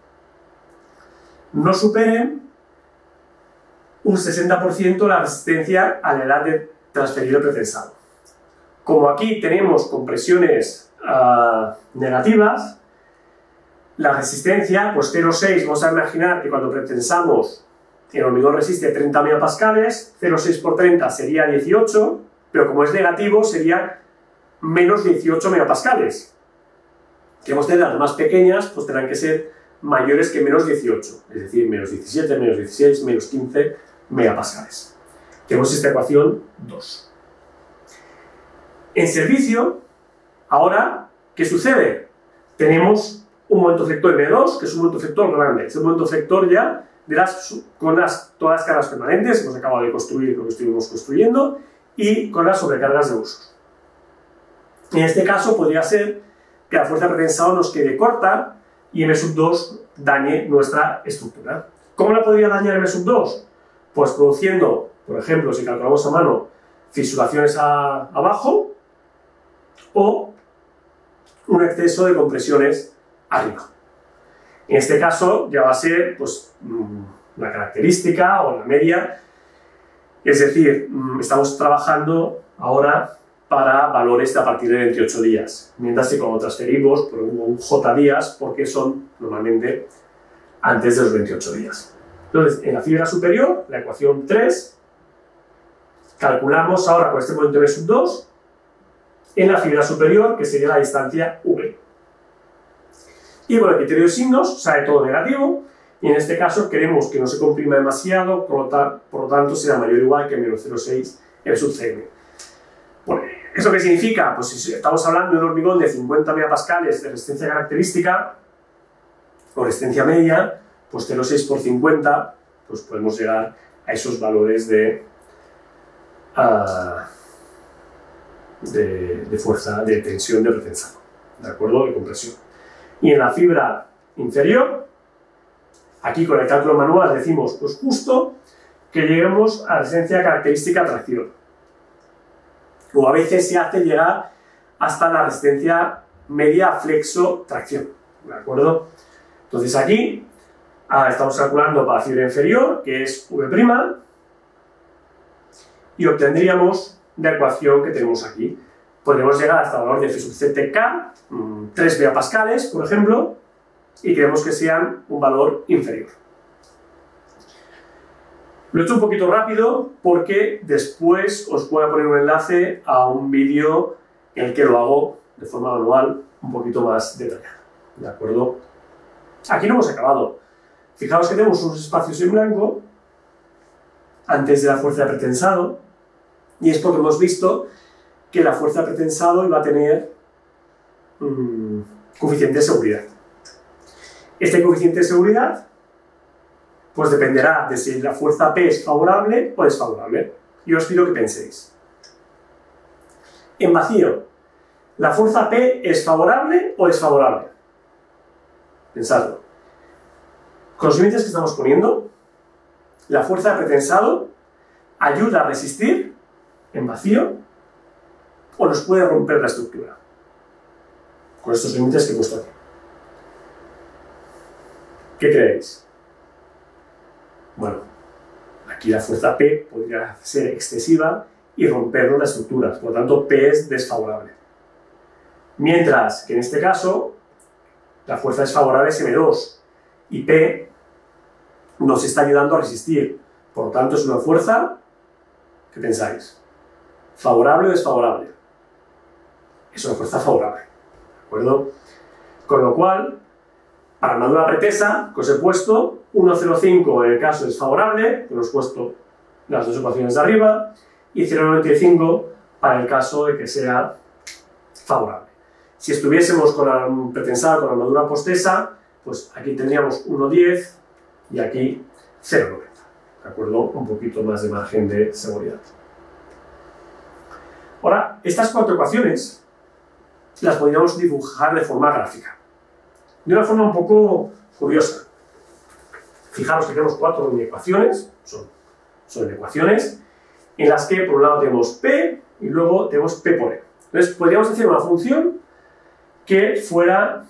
no superen un sesenta por ciento la resistencia a la edad de transferir el pretensado. Como aquí tenemos compresiones uh, negativas, la resistencia, pues cero coma seis, vamos a imaginar que cuando pretensamos el hormigón resiste treinta megapascales, cero coma seis por treinta sería dieciocho, pero como es negativo sería menos dieciocho megapascales. Queremos tener las más pequeñas, pues tendrán que ser mayores que menos dieciocho, es decir, menos diecisiete, menos dieciséis, menos quince megapascales. Tenemos esta ecuación dos. En servicio, ahora, ¿qué sucede? Tenemos un momento efector eme dos, que es un momento efector grande, es un momento efector ya de las, con las, todas las cargas permanentes, hemos acabado de construir lo que estuvimos construyendo, y con las sobrecargas de usos. En este caso podría ser que la fuerza de pretensado nos quede corta y eme dos dañe nuestra estructura. ¿Cómo la podría dañar eme dos? Pues produciendo, por ejemplo, si calculamos a mano, fisuraciones a, abajo o un exceso de compresiones arriba. En este caso ya va a ser pues, una característica o la media, es decir, estamos trabajando ahora para valores de a partir de veintiocho días, mientras que cuando transferimos por un J días, porque son normalmente antes de los veintiocho días. Entonces, en la fibra superior, la ecuación tres, calculamos ahora con este momento eme dos, en la fibra superior, que sería la distancia V. Y con el criterio de signos sale todo negativo, y en este caso queremos que no se comprima demasiado, por lo, ta por lo tanto será mayor o igual que menos cero coma seis eme sub cm. Bueno, ¿eso qué significa? Pues si estamos hablando de un hormigón de cincuenta megapascales de resistencia característica, o resistencia media, pues cero coma seis por cincuenta, pues podemos llegar a esos valores de, uh, de, de fuerza, de tensión de pretensado, ¿de acuerdo? De compresión. Y en la fibra inferior, aquí con el cálculo manual decimos, pues justo que lleguemos a la resistencia característica tracción. O a veces se hace llegar hasta la resistencia media flexo tracción, ¿de acuerdo? Entonces aquí ah, estamos calculando para la fibra inferior, que es V', y obtendríamos la ecuación que tenemos aquí. Podríamos llegar hasta el valor de F sub C T K, tres megapascales, por ejemplo, y queremos que sean un valor inferior. Lo he hecho un poquito rápido porque después os voy a poner un enlace a un vídeo en el que lo hago de forma manual un poquito más detallado, ¿de acuerdo? Aquí no hemos acabado. Fijaos que tenemos unos espacios en blanco antes de la fuerza de pretensado, y es porque hemos visto que la fuerza de pretensado iba a tener mmm, coeficiente de seguridad. Este coeficiente de seguridad pues dependerá de si la fuerza P es favorable o desfavorable. Y os pido que penséis. En vacío, ¿la fuerza P es favorable o desfavorable? Pensadlo. Con los límites que estamos poniendo, la fuerza de pretensado ayuda a resistir en vacío o nos puede romper la estructura. Con estos límites que he puesto aquí. ¿Qué creéis? Bueno, aquí la fuerza P podría ser excesiva y rompernos la estructura, por lo tanto P es desfavorable. Mientras que en este caso, la fuerza desfavorable es eme dos y P nos está ayudando a resistir, por lo tanto es una fuerza, ¿qué pensáis? ¿Favorable o desfavorable? Es una fuerza favorable, ¿de acuerdo? Con lo cual, para armadura pretesa, que os he puesto, uno coma cero cinco en el caso desfavorable, que os he puesto las dos ecuaciones de arriba, y cero coma noventa y cinco para el caso de que sea favorable. Si estuviésemos con la pretensada con armadura postesa, pues aquí tendríamos uno coma diez y aquí cero coma noventa, ¿de acuerdo? Un poquito más de margen de seguridad. Ahora, estas cuatro ecuaciones las podríamos dibujar de forma gráfica, de una forma un poco curiosa. Fijaros que tenemos cuatro ecuaciones, son, son ecuaciones, en las que por un lado tenemos P y luego tenemos P por E. Entonces podríamos hacer una función que fuera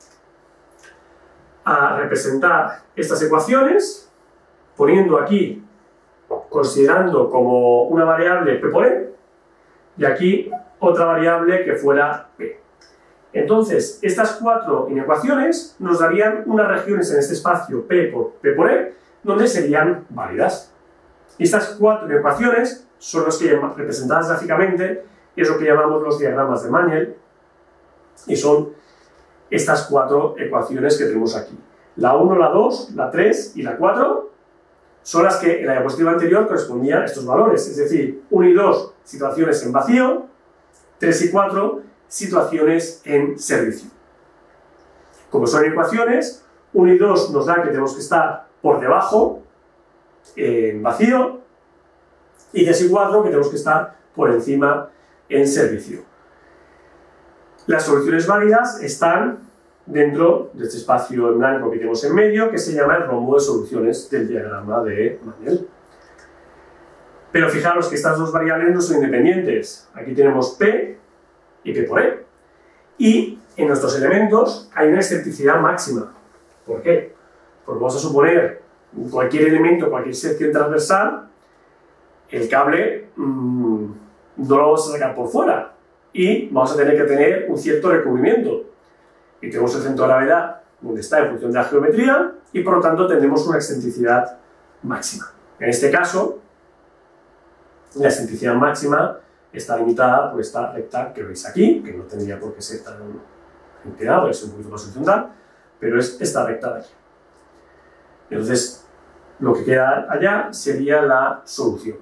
a representar estas ecuaciones, poniendo aquí, considerando como una variable P por E, y aquí otra variable que fuera P. Entonces, estas cuatro inecuaciones nos darían unas regiones en este espacio P por P por E, donde serían válidas. Y estas cuatro inecuaciones son las que, representadas gráficamente, es lo que llamamos los diagramas de Mañel, y son estas cuatro ecuaciones que tenemos aquí. La uno, la dos, la tres y la cuatro son las que en la diapositiva anterior correspondían a estos valores, es decir, uno y dos, situaciones en vacío, tres y cuatro, situaciones en servicio. Como son ecuaciones, uno y dos nos dan que tenemos que estar por debajo, en vacío, y tres y cuatro que tenemos que estar por encima, en servicio. Las soluciones válidas están dentro de este espacio en blanco que tenemos en medio, que se llama el rombo de soluciones del diagrama de Mañel. Pero fijaros que estas dos variables no son independientes. Aquí tenemos P y P por E. Y en nuestros elementos hay una excentricidad máxima. ¿Por qué? Porque vamos a suponer cualquier elemento, cualquier sección transversal, el cable mmm, no lo vamos a sacar por fuera y vamos a tener que tener un cierto recubrimiento. Y tenemos el centro de gravedad donde está en función de la geometría y por lo tanto tendremos una excentricidad máxima. En este caso, la excentricidad máxima está limitada por esta recta que veis aquí, que no tendría por qué ser tan empleada, es un poquito más horizontal, pero es esta recta de aquí. Entonces, lo que queda allá sería la solución.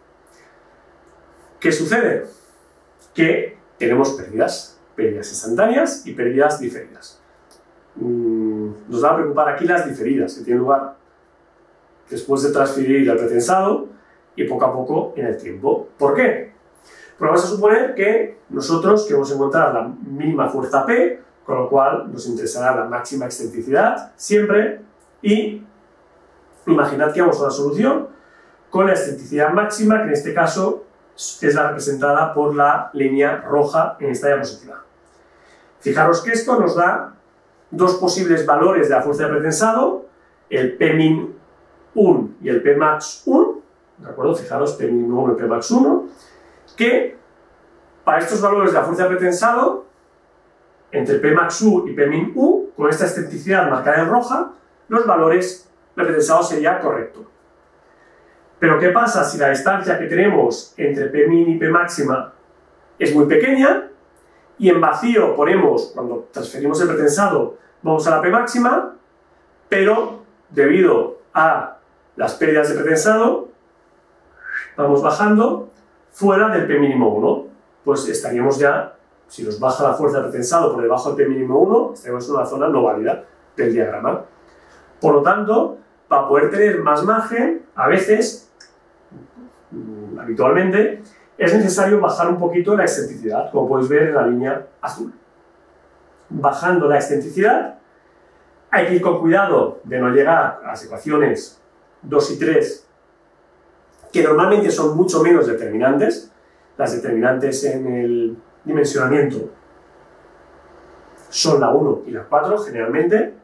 ¿Qué sucede? Que tenemos pérdidas, pérdidas instantáneas y pérdidas diferidas. Nos va a preocupar aquí las diferidas, que tienen lugar después de transferir al pretensado y poco a poco en el tiempo. ¿Por qué? Pues vamos a suponer que nosotros queremos encontrar la mínima fuerza P, con lo cual nos interesará la máxima excentricidad siempre, y imaginad que vamos a una solución con la excentricidad máxima, que en este caso es la representada por la línea roja en esta diapositiva. Fijaros que esto nos da dos posibles valores de la fuerza de pretensado, el P min uno y el P max uno, ¿de acuerdo? Fijaros, P min uno y P max uno, que para estos valores de la fuerza de pretensado, entre P max u y P min u, con esta excentricidad marcada en roja, los valores de pretensado sería correcto. Pero ¿qué pasa si la distancia que tenemos entre P min y P máxima es muy pequeña y en vacío ponemos, cuando transferimos el pretensado, vamos a la P máxima, pero debido a las pérdidas de pretensado vamos bajando fuera del P mínimo uno? Pues estaríamos ya, si nos baja la fuerza de pretensado por debajo del P mínimo uno, estaríamos en una zona no válida del diagrama. Por lo tanto, para poder tener más margen, a veces, habitualmente, es necesario bajar un poquito la excentricidad, como podéis ver en la línea azul. Bajando la excentricidad, hay que ir con cuidado de no llegar a las ecuaciones dos y tres, que normalmente son mucho menos determinantes. Las determinantes en el dimensionamiento son la uno y la cuatro, generalmente.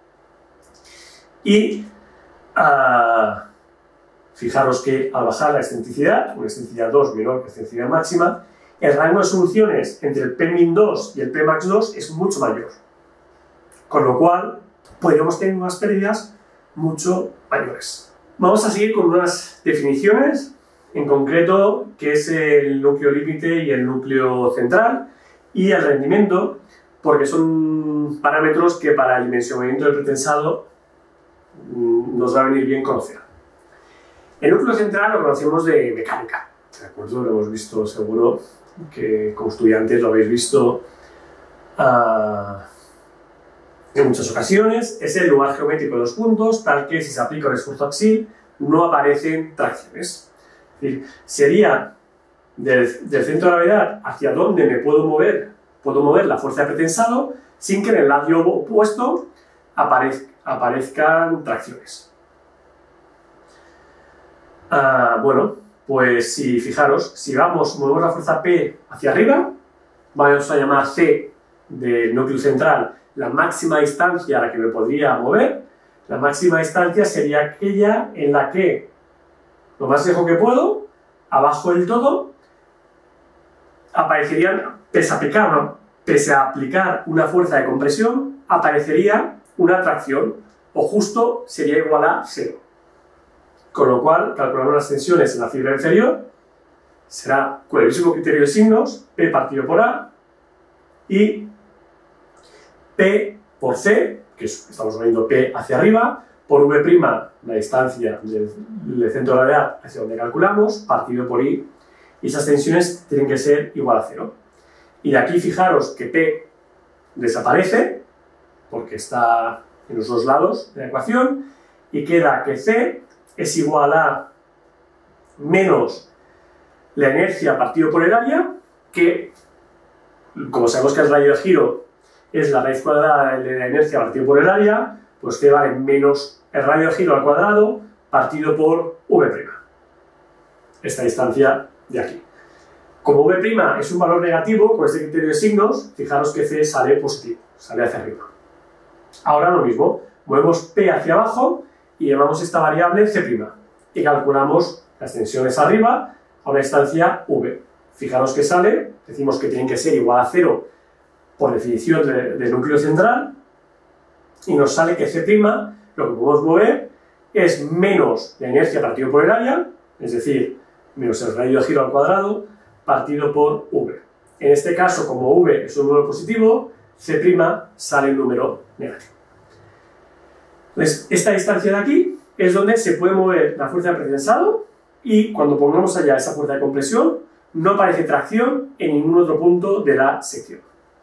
Y uh, fijaros que al bajar la excentricidad, una excentricidad dos menor que la excentricidad máxima, el rango de soluciones entre el P min dos y el P max dos es mucho mayor. Con lo cual, podríamos tener unas pérdidas mucho mayores. Vamos a seguir con unas definiciones, en concreto, que es el núcleo límite y el núcleo central, y el rendimiento, porque son parámetros que para el dimensionamiento del pretensado nos va a venir bien conocer. El núcleo central lo conocemos de mecánica, ¿de acuerdo? Lo hemos visto seguro, que como estudiantes lo habéis visto uh, en muchas ocasiones. Es el lugar geométrico de los puntos, tal que si se aplica un esfuerzo axial no aparecen tracciones. Es decir, sería del, del centro de gravedad hacia donde me puedo mover, puedo mover la fuerza de pretensado sin que en el lado opuesto aparezca, aparezcan tracciones. Uh, bueno, pues si fijaros, si vamos, movemos la fuerza P hacia arriba, vamos a llamar C del núcleo central la máxima distancia a la que me podría mover. La máxima distancia sería aquella en la que, lo más lejos que puedo, abajo del todo, aparecerían, pese a aplicar una, pese a aplicar una fuerza de compresión, aparecería una tracción, o justo sería igual a cero. Con lo cual, calculando las tensiones en la fibra inferior, será con el mismo criterio de signos, P partido por A, y P por C, que es, estamos moviendo P hacia arriba, por V', la distancia del, del centro de gravedad hacia donde calculamos, partido por I, y esas tensiones tienen que ser igual a cero. Y de aquí fijaros que P desaparece, porque está en los dos lados de la ecuación, y queda que C es igual a menos la inercia partido por el área, que, como sabemos que el radio de giro es la raíz cuadrada de la inercia partido por el área, pues C vale menos el radio de giro al cuadrado partido por V', esta distancia de aquí. Como V' es un valor negativo, con este criterio de signos, fijaros que C sale positivo, sale hacia arriba. Ahora lo mismo, movemos P hacia abajo y llamamos esta variable C', y calculamos las tensiones arriba a una distancia V. Fijaros que sale, decimos que tienen que ser igual a cero por definición del de núcleo central, y nos sale que C', lo que podemos mover, es menos la inercia partido por el área, es decir, menos el radio de giro al cuadrado, partido por V. En este caso, como V es un número positivo, C' sale un número negativo. Entonces, esta distancia de aquí es donde se puede mover la fuerza de pretensado, y cuando pongamos allá esa fuerza de compresión, no aparece tracción en ningún otro punto de la sección.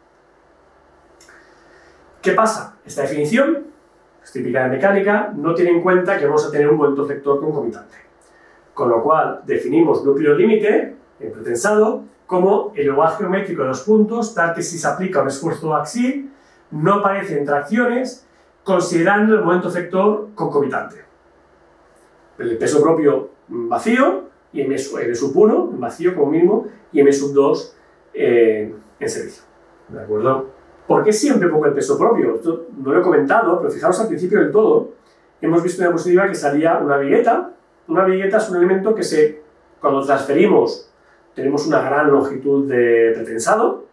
¿Qué pasa? Esta definición, es típica de mecánica, no tiene en cuenta que vamos a tener un momento efector concomitante. Con lo cual, definimos núcleo límite en pretensado como el lugar geométrico de los puntos, tal que si se aplica un esfuerzo axial, no aparecen tracciones, considerando el momento efector concomitante. El peso propio vacío, y M sub uno en vacío como mínimo, y M sub dos eh, en servicio. ¿De acuerdo? ¿Por qué siempre pongo el peso propio? Esto no lo he comentado, pero fijaros al principio del todo, hemos visto en la diapositiva que salía una vigueta. Una vigueta es un elemento que se, cuando transferimos, tenemos una gran longitud de pretensado,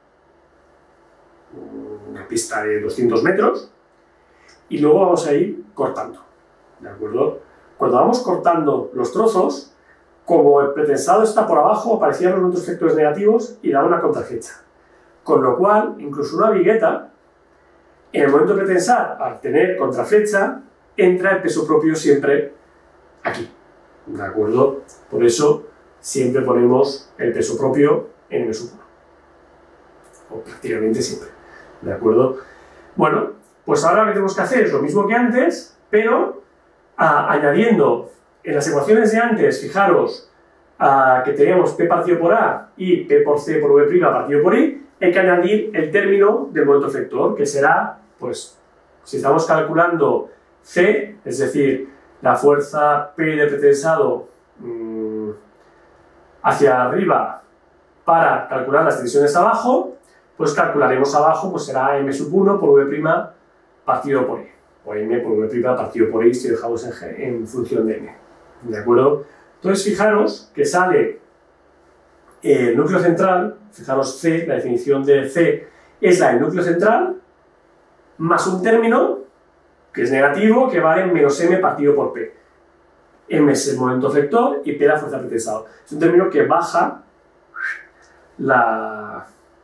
una pista de doscientos metros, y luego vamos a ir cortando, ¿de acuerdo? Cuando vamos cortando los trozos, como el pretensado está por abajo, aparecían los momentos efectores negativos y da una contraflecha. Con lo cual, incluso una vigueta, en el momento de pretensar, al tener contraflecha, entra el peso propio siempre aquí, ¿de acuerdo? Por eso siempre ponemos el peso propio en M sub uno, o prácticamente siempre, ¿de acuerdo? Bueno, pues ahora lo que tenemos que hacer es lo mismo que antes, pero a, añadiendo en las ecuaciones de antes, fijaros a, que teníamos P partido por A y P por C por V' partido por I, hay que añadir el término del momento efector, que será, pues, si estamos calculando C, es decir, la fuerza P de pretensado mmm, hacia arriba para calcular las tensiones abajo, pues calcularemos abajo, pues será M sub uno por V' partido por I, o M por V' partido por I si dejamos en, G, en función de M, ¿de acuerdo? Entonces fijaros que sale el núcleo central, fijaros C, la definición de C es la del núcleo central, más un término que es negativo, que vale menos M partido por P. M es el momento efector y P la fuerza de pretensado. Es un término que baja la...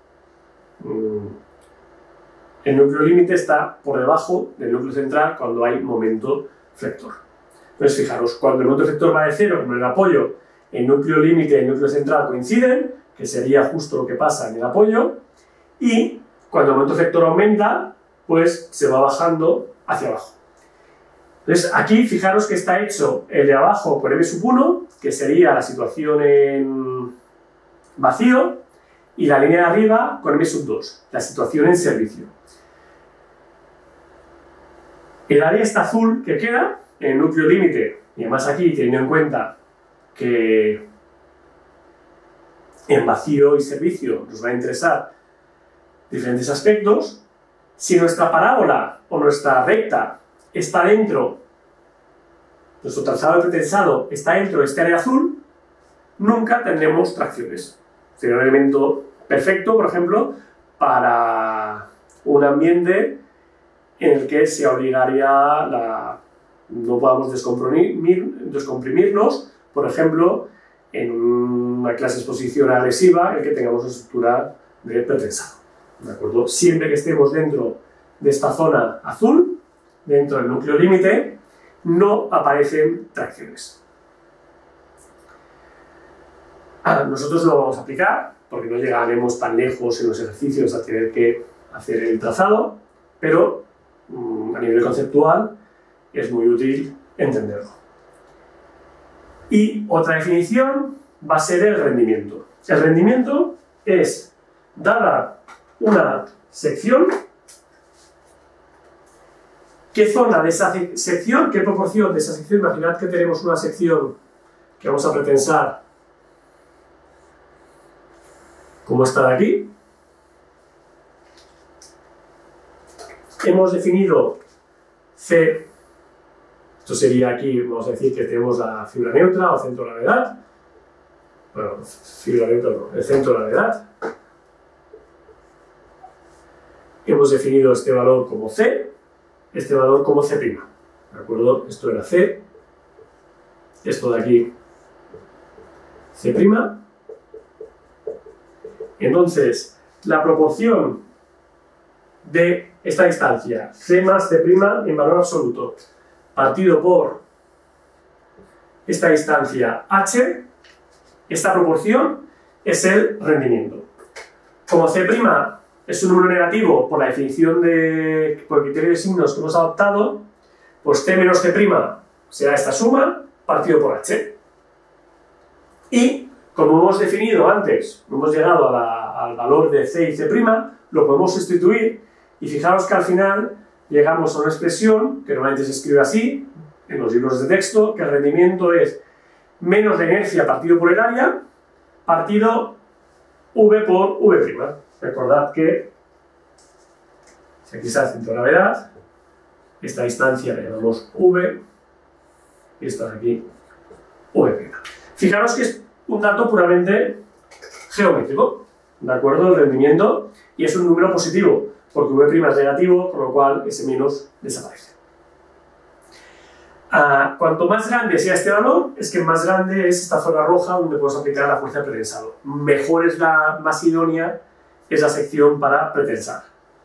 El núcleo límite está por debajo del núcleo central cuando hay momento flector. Entonces fijaros, cuando el momento efector va de cero, como en el apoyo, el núcleo límite y el núcleo central coinciden, que sería justo lo que pasa en el apoyo, y cuando el momento efector aumenta, pues se va bajando hacia abajo. Entonces aquí fijaros que está hecho el de abajo por M sub uno, que sería la situación en vacío, y la línea de arriba con M sub dos, la situación en servicio. El área está azul que queda en el núcleo límite, y además aquí teniendo en cuenta que en vacío y servicio nos va a interesar diferentes aspectos. Si nuestra parábola o nuestra recta está dentro, nuestro trazado de pretensado está dentro de este área azul, nunca tendremos tracciones. Sería un elemento perfecto, por ejemplo, para un ambiente en el que se obligaría la... no podamos descomprimir, descomprimirnos, por ejemplo, en una clase de exposición agresiva el que tengamos una estructura de pretensado. ¿De acuerdo? Siempre que estemos dentro de esta zona azul, dentro del núcleo límite, no aparecen tracciones. Ah, nosotros lo vamos a aplicar, porque no llegaremos tan lejos en los ejercicios a tener que hacer el trazado, pero mmm, a nivel conceptual es muy útil entenderlo. Y otra definición va a ser el rendimiento. El rendimiento es, dada una sección, ¿qué zona de esa sección, qué proporción de esa sección? Imaginad que tenemos una sección que vamos a pretensar como esta de aquí. Hemos definido C, esto sería aquí, vamos a decir que tenemos la fibra neutra o centro de gravedad. Bueno, fibra neutra no, el centro de gravedad. Hemos definido este valor como C, este valor como C'. ¿De acuerdo? Esto era C, esto de aquí C'. Entonces, la proporción de esta distancia, C más C' en valor absoluto, partido por esta distancia H, esta proporción es el rendimiento. Como C' es un número negativo por la definición de, por el criterio de signos que hemos adoptado, pues T menos C' será esta suma partido por H. Y como hemos definido antes, hemos llegado a la, al valor de C y C', lo podemos sustituir y fijaros que al final llegamos a una expresión que normalmente se escribe así en los libros de texto, que el rendimiento es menos la inercia partido por el área partido V por V'. Recordad que si aquí está el centro de gravedad, esta distancia la llamamos V y esta de aquí V'. Fijaros que es un dato puramente geométrico, ¿de acuerdo? El rendimiento, y es un número positivo, porque V' es negativo, con lo cual ese menos desaparece. Ah, cuanto más grande sea este valor, es que más grande es esta zona roja donde podemos aplicar la fuerza de pretensado. Mejor es la más idónea, es la sección para pretensar.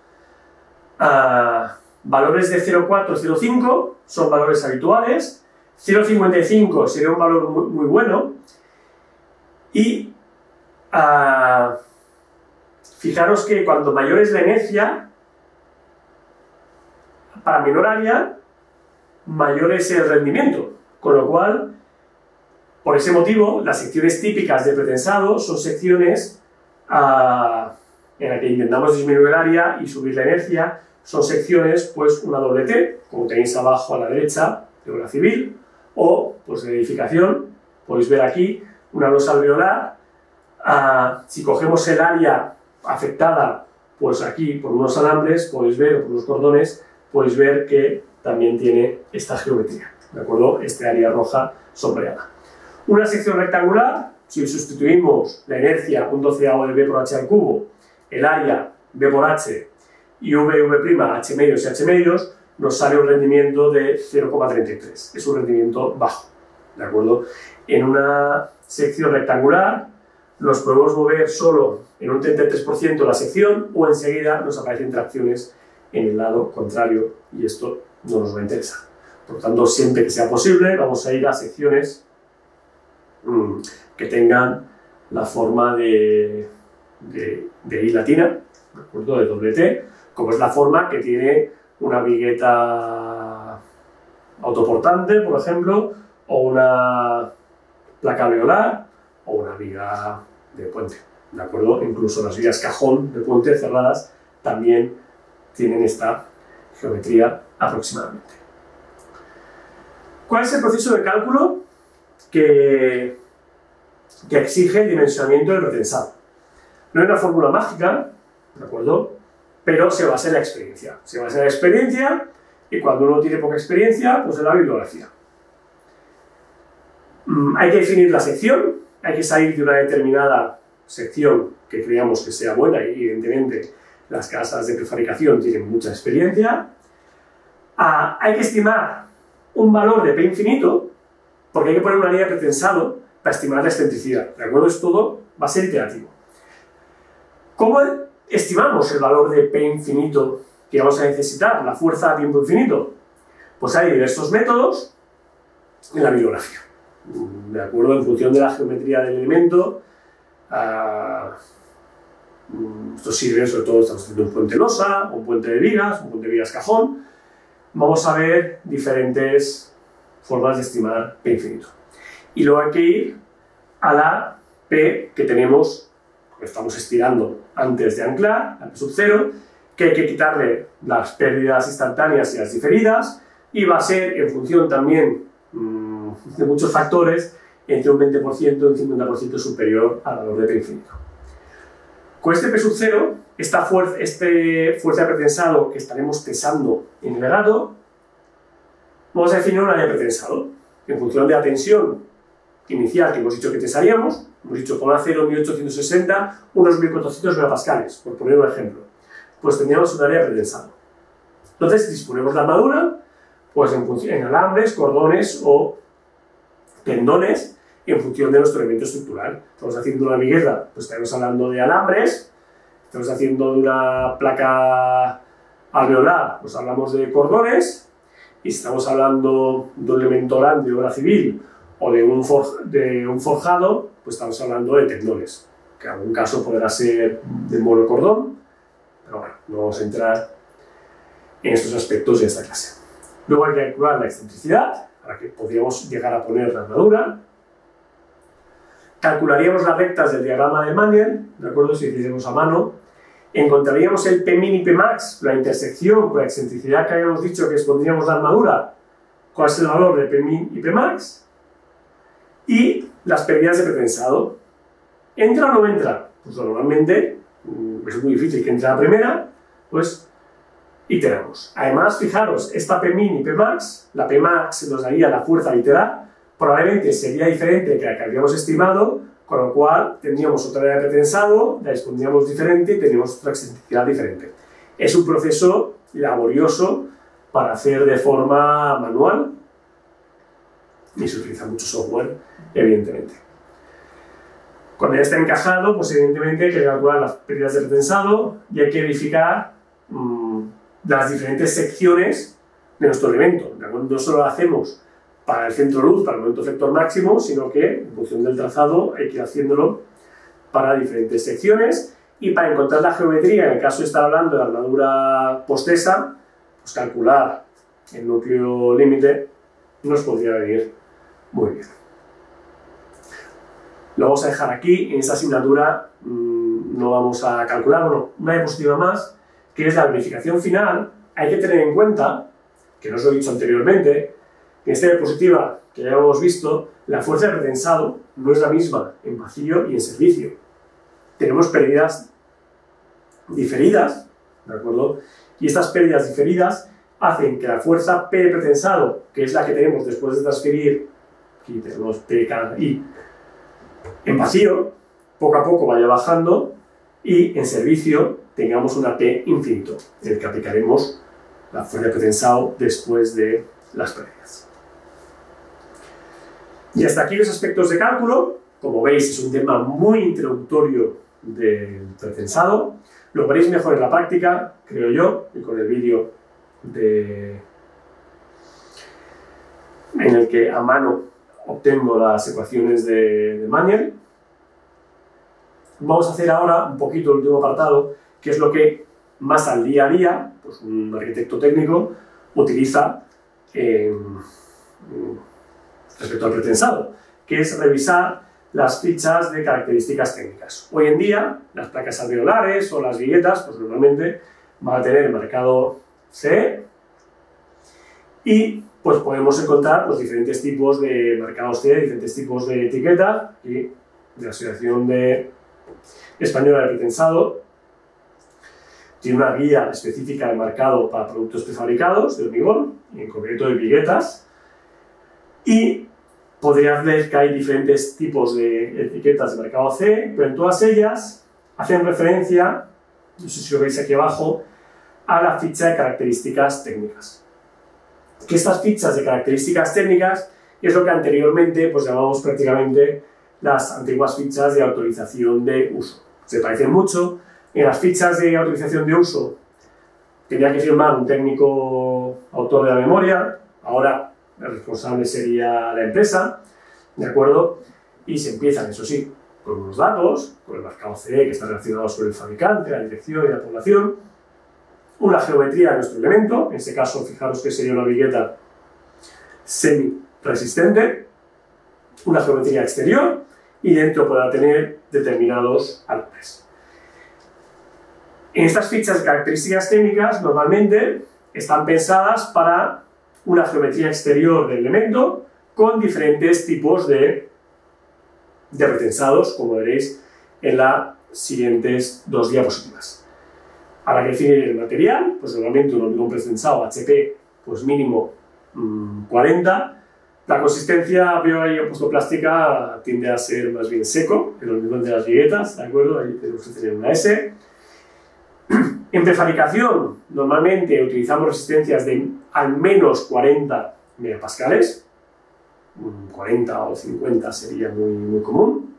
Ah, valores de cero coma cuatro, cero coma cinco son valores habituales, cero coma cincuenta y cinco sería un valor muy, muy bueno, y uh, fijaros que cuanto mayor es la inercia, para menor área, mayor es el rendimiento. Con lo cual, por ese motivo, las secciones típicas de pretensado son secciones uh, en las que intentamos disminuir el área y subir la inercia. Son secciones, pues, una doble T, como tenéis abajo a la derecha de obra civil, o, pues, de edificación, podéis ver aquí, una losa alveolar. Uh, si cogemos el área afectada, pues aquí por unos alambres, podéis ver, o por unos cordones, podéis ver que también tiene esta geometría, ¿de acuerdo? Este área roja sombreada. Una sección rectangular, si sustituimos la inercia, un doceavo de B por H al cubo, el área B por H y V, V', H medios y H medios, nos sale un rendimiento de cero coma treinta y tres. Es un rendimiento bajo, ¿de acuerdo? En una sección rectangular nos podemos mover solo en un treinta y tres por ciento la sección o enseguida nos aparecen tracciones en el lado contrario y esto no nos va a interesar. Por lo tanto, siempre que sea posible vamos a ir a secciones mmm, que tengan la forma de, de, de I latina, ¿de acuerdo? De doble T, como es la forma que tiene una vigueta autoportante, por ejemplo, o una placa alveolar o una viga de puente, ¿de acuerdo? Incluso las vigas cajón de puente cerradas también tienen esta geometría aproximadamente. ¿Cuál es el proceso de cálculo que, que exige el dimensionamiento del pretensado? No hay una fórmula mágica, ¿de acuerdo? Pero se basa en la experiencia. Se basa en la experiencia y cuando uno tiene poca experiencia, pues en la bibliografía. Mm, hay que definir la sección, hay que salir de una determinada sección que creamos que sea buena y evidentemente las casas de prefabricación tienen mucha experiencia. Ah, hay que estimar un valor de P infinito, porque hay que poner una línea de pretensado para estimar la excentricidad, ¿de acuerdo? Es todo, va a ser iterativo. ¿Cómo estimamos el valor de P infinito que vamos a necesitar, la fuerza a tiempo infinito? Pues hay diversos métodos en la bibliografía, ¿de acuerdo? En función de la geometría del elemento, uh, esto sirve sobre todo, estamos haciendo un puente losa, un puente de vigas, un puente de vigas cajón, vamos a ver diferentes formas de estimar P infinito. Y luego hay que ir a la P que tenemos, que estamos estirando antes de anclar, la P sub cero, que hay que quitarle las pérdidas instantáneas y las diferidas, y va a ser en función también mmm, de muchos factores, entre un veinte por ciento y un cincuenta por ciento superior al valor de P infinito. Con este P sub cero, esta fuerza, este fuerza de pretensado que estaremos pesando en el legado, vamos a definir un área de pretensado en función de la tensión inicial que hemos dicho que tesaríamos. Hemos dicho con acero mil ochocientos sesenta, unos mil cuatrocientos megapascales, por poner un ejemplo. Pues tendríamos un área de pretensado. Entonces disponemos la armadura pues en, en alambres, cordones o tendones en función de nuestro elemento estructural. Estamos haciendo una vigueta, pues estaremos hablando de alambres. Estamos haciendo de una placa alveolar, pues hablamos de cordones. Y si estamos hablando de un elemento grande de obra civil o de un, for, de un forjado, pues estamos hablando de tendones, que en algún caso podrá ser de monocordón, pero bueno, no vamos a entrar en estos aspectos de esta clase. Luego hay que calcular la excentricidad, para que podríamos llegar a poner la armadura. Calcularíamos las rectas del diagrama de Mayer, ¿de acuerdo? Si hiciésemos a mano. Encontraríamos el P min y P max, la intersección con la excentricidad que habíamos dicho que expondríamos la armadura, cuál es el valor de P min y P max, y las pérdidas de pretensado. ¿Entra o no entra? Pues normalmente es muy difícil que entre la primera, pues iteramos. Además, fijaros, esta P min y P max, la P max nos daría la fuerza literal, probablemente sería diferente que la que habíamos estimado, con lo cual tendríamos otra área de pretensado, la expondríamos diferente y tendríamos otra excentricidad diferente. Es un proceso laborioso para hacer de forma manual y se utiliza mucho software, evidentemente. Cuando ya está encajado, pues evidentemente hay que calcular las pérdidas de pretensado y hay que verificar mmm, las diferentes secciones de nuestro elemento. No solo lo hacemos para el centro luz, para el momento efector máximo, sino que en función del trazado hay que ir haciéndolo para diferentes secciones y para encontrar la geometría, en el caso de estar hablando de armadura postesa, pues calcular el núcleo límite nos podría venir muy bien. Lo vamos a dejar aquí, en esta asignatura mmm, no vamos a calcular, bueno, una diapositiva más, que es la verificación final. Hay que tener en cuenta, que no os lo he dicho anteriormente, en esta diapositiva que ya hemos visto, la fuerza de pretensado no es la misma en vacío y en servicio. Tenemos pérdidas diferidas, ¿de acuerdo? Y estas pérdidas diferidas hacen que la fuerza P de pretensado, que es la que tenemos después de transferir, aquí tenemos P, K, I, en vacío, poco a poco vaya bajando y en servicio tengamos una P infinito, en el que aplicaremos la fuerza de pretensado después de las pérdidas. Y hasta aquí los aspectos de cálculo. Como veis, es un tema muy introductorio del pretensado. Lo veréis mejor en la práctica, creo yo, y con el vídeo de... en el que a mano obtengo las ecuaciones de, de Mayer. Vamos a hacer ahora un poquito el último apartado, que es lo que más al día a día, pues un arquitecto técnico utiliza eh, respecto al pretensado, que es revisar las fichas de características técnicas. Hoy en día, las placas alveolares o las viguetas, pues normalmente van a tener marcado C E y pues podemos encontrar pues, diferentes tipos de marcados C E, diferentes tipos de etiqueta, y de la Asociación de Española de Pretensado tiene una guía específica de marcado para productos prefabricados de hormigón, y en concreto de viguetas, y podrías ver que hay diferentes tipos de etiquetas de marcado C E, pero en todas ellas hacen referencia, no sé si lo veis aquí abajo, a la ficha de características técnicas. Que estas fichas de características técnicas es lo que anteriormente pues, llamamos prácticamente las antiguas fichas de autorización de uso. Se parecen mucho. En las fichas de autorización de uso tenía que firmar un técnico autor de la memoria, ahora el responsable sería la empresa, ¿de acuerdo? Y se empiezan, eso sí, con unos datos, con el marcado C E que está relacionado con el fabricante, la dirección y la población, una geometría de nuestro elemento, en este caso fijaros que sería una vigueta semi-resistente, una geometría exterior y dentro podrá tener determinados alambres. En estas fichas de características técnicas normalmente están pensadas para una geometría exterior del elemento con diferentes tipos de, de pretensados, como veréis en las siguientes dos diapositivas. Habrá que definir el material, pues normalmente un hormigón pretensado H P, pues mínimo mmm, cuarenta. La consistencia, veo ahí opuesto-plástica, tiende a ser más bien seco, el hormigón de las viguetas, ¿de acuerdo? Ahí tenemos que tener una S. En prefabricación, normalmente utilizamos resistencias de al menos cuarenta megapascales, cuarenta o cincuenta sería muy, muy común.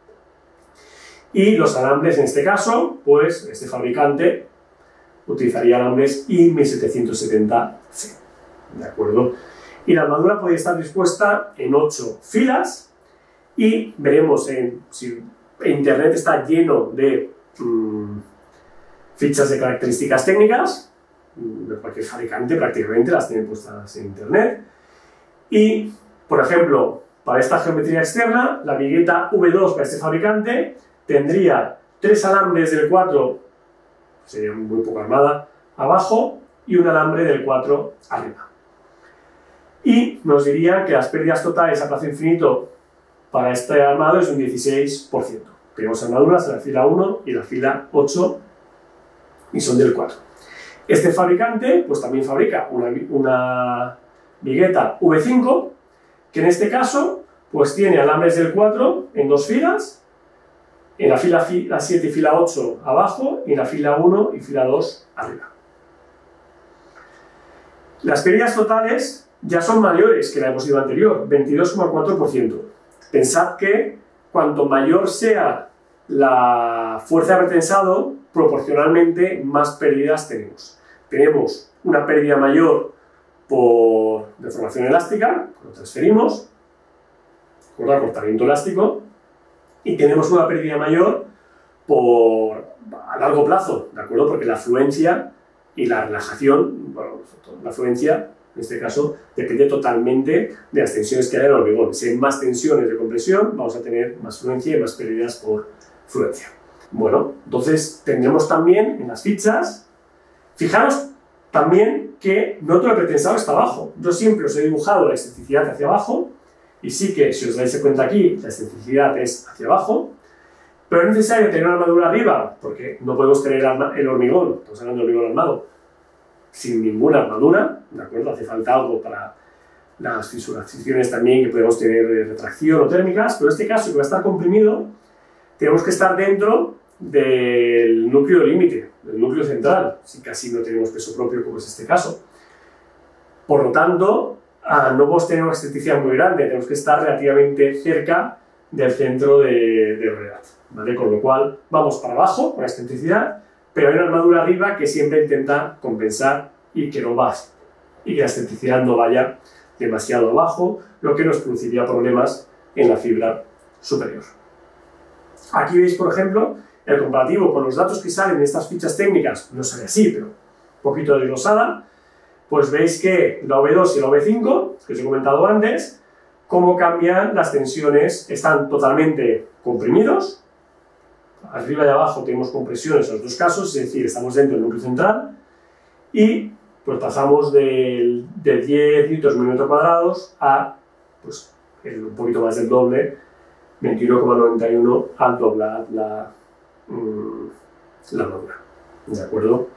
Y los alambres, en este caso, pues este fabricante utilizaría alambres I mil setecientos setenta C, ¿de acuerdo? Y la armadura podría estar dispuesta en ocho filas y veremos en, si Internet está lleno de mmm, fichas de características técnicas, de cualquier fabricante prácticamente las tiene puestas en Internet. Y, por ejemplo, para esta geometría externa, la vigueta V dos para este fabricante tendría tres alambres del cuatro, sería muy poco armada, abajo y un alambre del cuatro arriba. Y nos dirían que las pérdidas totales a plazo infinito para este armado es un dieciséis por ciento. Tenemos armaduras en la fila uno y la fila ocho y son del cuatro. Este fabricante pues también fabrica una, una vigueta V cinco que en este caso pues tiene alambres del cuatro en dos filas, en la fila siete y fila ocho abajo y en la fila uno y fila dos arriba. Las pérdidas totales ya son mayores que la diapositiva anterior, veintidós coma cuatro por ciento. Pensad que cuanto mayor sea la fuerza de pretensado, proporcionalmente más pérdidas tenemos. Tenemos una pérdida mayor por deformación elástica, lo transferimos, por acortamiento elástico, y tenemos una pérdida mayor por a largo plazo, ¿de acuerdo? Porque la fluencia y la relajación, bueno, la fluencia en este caso depende totalmente de las tensiones que hay en el hormigón. Si hay más tensiones de compresión, vamos a tener más fluencia y más pérdidas por fluencia. Bueno, entonces tendremos también en las fichas, fijaros también que no todo el pretensado está abajo. Yo siempre os he dibujado la excentricidad hacia abajo, y sí que, si os dais cuenta aquí, la excentricidad es hacia abajo, pero es necesario tener una armadura arriba, porque no podemos tener el hormigón, estamos hablando de hormigón armado, sin ninguna armadura, ¿de acuerdo? Hace falta algo para las fisuraciones también, que podemos tener retracción o térmicas, pero en este caso, que va a estar comprimido, tenemos que estar dentro del núcleo límite, del núcleo central, si casi no tenemos peso propio, como es este caso. Por lo tanto, ah, no podemos tener una excentricidad muy grande, tenemos que estar relativamente cerca del centro de, de gravedad, ¿vale? Con lo cual, vamos para abajo con la excentricidad, pero hay una armadura arriba que siempre intenta compensar y que no vaya, y que la excentricidad no vaya demasiado abajo, lo que nos produciría problemas en la fibra superior. Aquí veis, por ejemplo, el comparativo con los datos que salen en estas fichas técnicas, no sale así, pero un poquito desglosada, pues veis que la V dos y la V cinco, que os he comentado antes, cómo cambian las tensiones, están totalmente comprimidos, arriba y abajo tenemos compresiones en los dos casos, es decir, estamos dentro del núcleo central, y pues pasamos de, de diez newtons por metro cuadrado a pues, el, un poquito más del doble, veintiuno coma noventa y uno al doblar la, mmm, la armadura, ¿de acuerdo?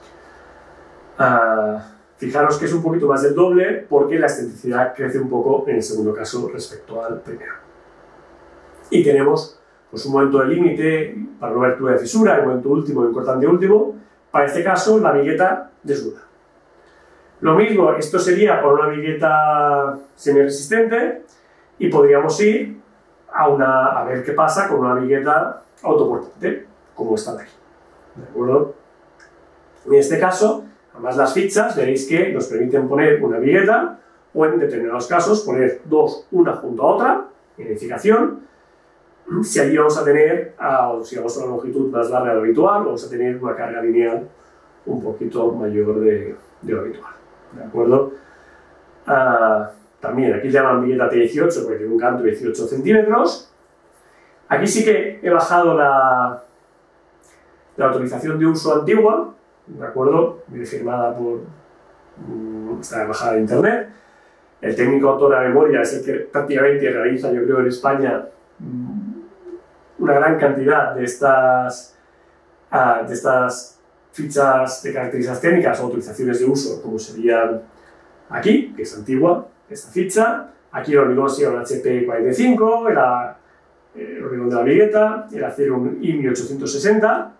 Uh, fijaros que es un poquito más del doble porque la excentricidad crece un poco en el segundo caso respecto al primero. Y tenemos pues, un momento de límite para una abertura de fisura, el momento último y un cortante último, para este caso la vigueta desnuda. Lo mismo, esto sería por una vigueta semi-resistente y podríamos ir a, una, a ver qué pasa con una vigueta autoportante, como esta de aquí. ¿De acuerdo? En este caso, además las fichas, veréis que nos permiten poner una vigueta o en determinados casos poner dos, una junto a otra, en edificación. Si allí vamos a tener, o si vamos a una longitud más larga de lo habitual, vamos a tener una carga lineal un poquito mayor de, de lo habitual. ¿De acuerdo? Uh, también aquí llaman vigueta T dieciocho porque tiene un canto de dieciocho centímetros. Aquí sí que he bajado la, la autorización de uso antigua, ¿de acuerdo? Viene firmada por, um, está bajada de internet. El técnico autor de memoria es el que prácticamente realiza, yo creo, en España um, una gran cantidad de estas, uh, de estas fichas de características técnicas o autorizaciones de uso, como serían aquí, que es antigua, esta ficha. Aquí el hormigón sería un H P cuarenta y cinco, el, el hormigón de la vigueta, el acero un I mil ochocientos sesenta.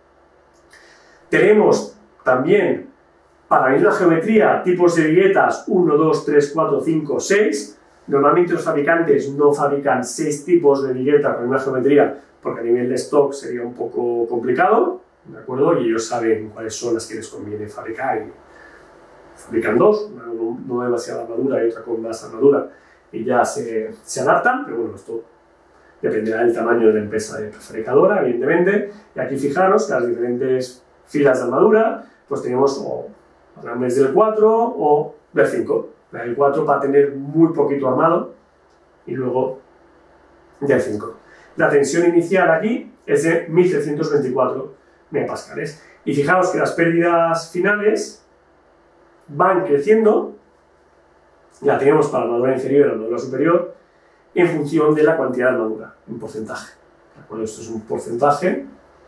Tenemos también, para la misma geometría, tipos de viguetas uno, dos, tres, cuatro, cinco, seis. Normalmente los fabricantes no fabrican seis tipos de vigueta con la misma geometría, porque a nivel de stock sería un poco complicado, ¿de acuerdo? Y ellos saben cuáles son las que les conviene fabricar y fabrican dos, una no, no demasiada armadura y otra con más armadura, y ya se, se adaptan, pero bueno, esto dependerá del tamaño de la empresa de fabricadora, evidentemente. Y aquí fijaros que las diferentes filas de armadura, pues tenemos o hablamos del cuatro o del cinco. El cuatro va a tener muy poquito armado y luego del cinco. La tensión inicial aquí es de mil trescientos veinticuatro megapascales. Y fijaos que las pérdidas finales van creciendo, la tenemos para la armadura inferior y la armadura superior, en función de la cantidad de armadura, en porcentaje. ¿De acuerdo? Esto es un porcentaje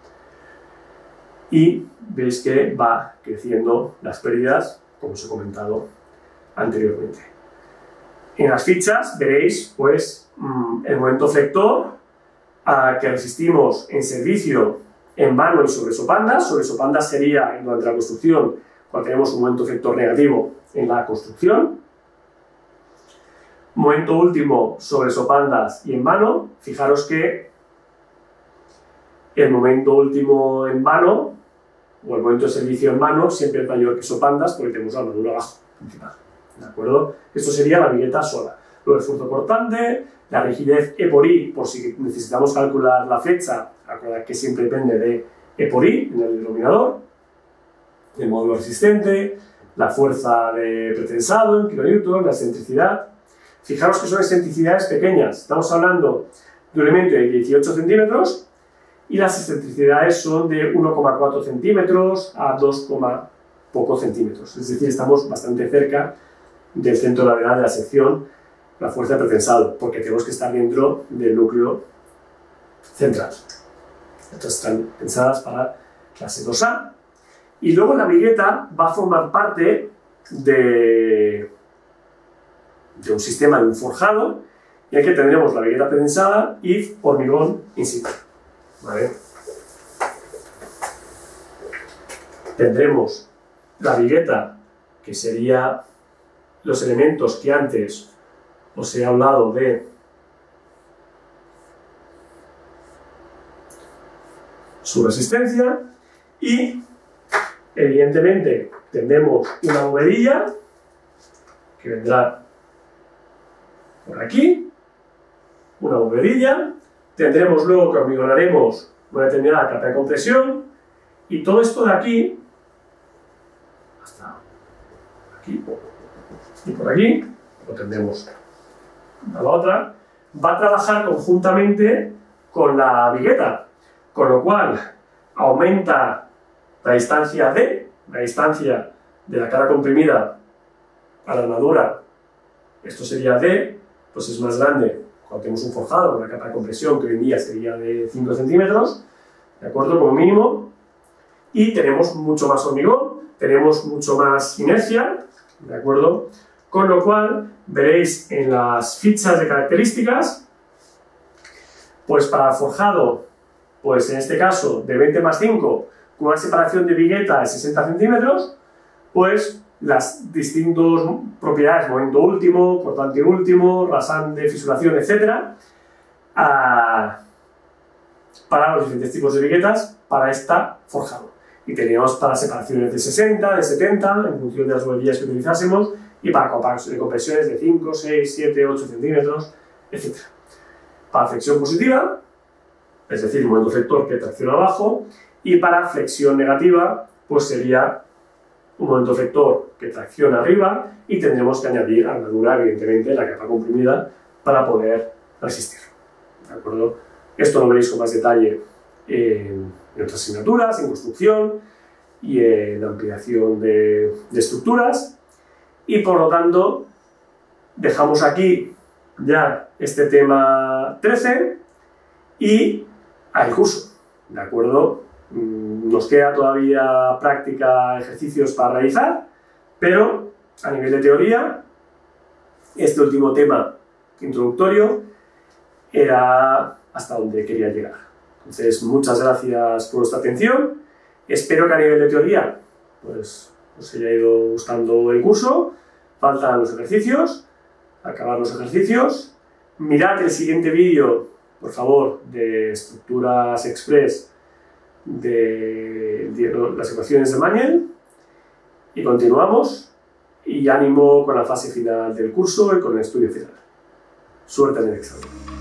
y veis que va creciendo las pérdidas, como os he comentado anteriormente. En las fichas veréis pues, el momento flector a que resistimos en servicio, en mano y sobre sopandas. Sobre sopandas sería durante la construcción, cuando tenemos un momento flector negativo en la construcción. Momento último sobre sopandas y en mano. Fijaros que el momento último en mano, o el momento de servicio en mano, siempre es mayor que sopandas porque tenemos la armadura abajo, principal. ¿De acuerdo? Esto sería la vigueta sola. Luego el esfuerzo cortante, la rigidez E por I, por si necesitamos calcular la fecha, acordad que siempre depende de E por I en el denominador, el módulo resistente, la fuerza de pretensado en kilonewton, la excentricidad. Fijaros que son excentricidades pequeñas, estamos hablando de un elemento de dieciocho centímetros y las excentricidades son de uno coma cuatro centímetros a dos, pocos centímetros, es decir, estamos bastante cerca del centro de gravedad de la sección, la fuerza de pretensado, porque tenemos que estar dentro del núcleo central. Estas están pensadas para clase dos A. Y luego la vigueta va a formar parte de, de un sistema de un forjado, y aquí tendremos la vigueta prensada y hormigón in situ. ¿Vale? Tendremos la vigueta, que sería los elementos que antes os he hablado de su resistencia, y evidentemente tendremos una bovedilla que vendrá por aquí, una bovedilla, tendremos luego que hormigonaremos una determinada capa de compresión, y todo esto de aquí hasta aquí y por aquí, lo tendremos a la otra, va a trabajar conjuntamente con la vigueta, con lo cual aumenta la distancia D, la distancia de la cara comprimida a la armadura, esto sería D, pues es más grande cuando tenemos un forjado con una capa de compresión que hoy en día sería de cinco centímetros, ¿de acuerdo? Como mínimo, y tenemos mucho más hormigón, tenemos mucho más inercia, ¿de acuerdo? Con lo cual, veréis en las fichas de características, pues para el forjado, pues en este caso de veinte más cinco, con una separación de vigueta de sesenta centímetros, pues las distintas propiedades, momento último, cortante último, rasante, fisuración, etcétera, a, para los diferentes tipos de viguetas para esta forjado. Y teníamos para separaciones de sesenta, de setenta, en función de las huevillas que utilizásemos, y para compresiones de cinco, seis, siete, ocho centímetros, etcétera. Para flexión positiva, es decir, momento flector que tracciona abajo, y para flexión negativa, pues sería un momento flector que tracciona arriba, y tendremos que añadir armadura, evidentemente, en la capa comprimida, para poder resistir. ¿De acuerdo? Esto lo veréis con más detalle en, en otras asignaturas, en construcción y en ampliación de, de estructuras, y por lo tanto dejamos aquí ya este tema trece y al curso, ¿de acuerdo? Nos queda todavía práctica, ejercicios para realizar, pero a nivel de teoría, este último tema introductorio era hasta donde quería llegar. Entonces, muchas gracias por vuestra atención. Espero que a nivel de teoría pues, os haya ido gustando el curso. Faltan los ejercicios, acabar los ejercicios. Mirad el siguiente vídeo, por favor, de estructuras express de, de las ecuaciones de Mañel. Y continuamos. Y ánimo con la fase final del curso y con el estudio final. Suerte en el examen.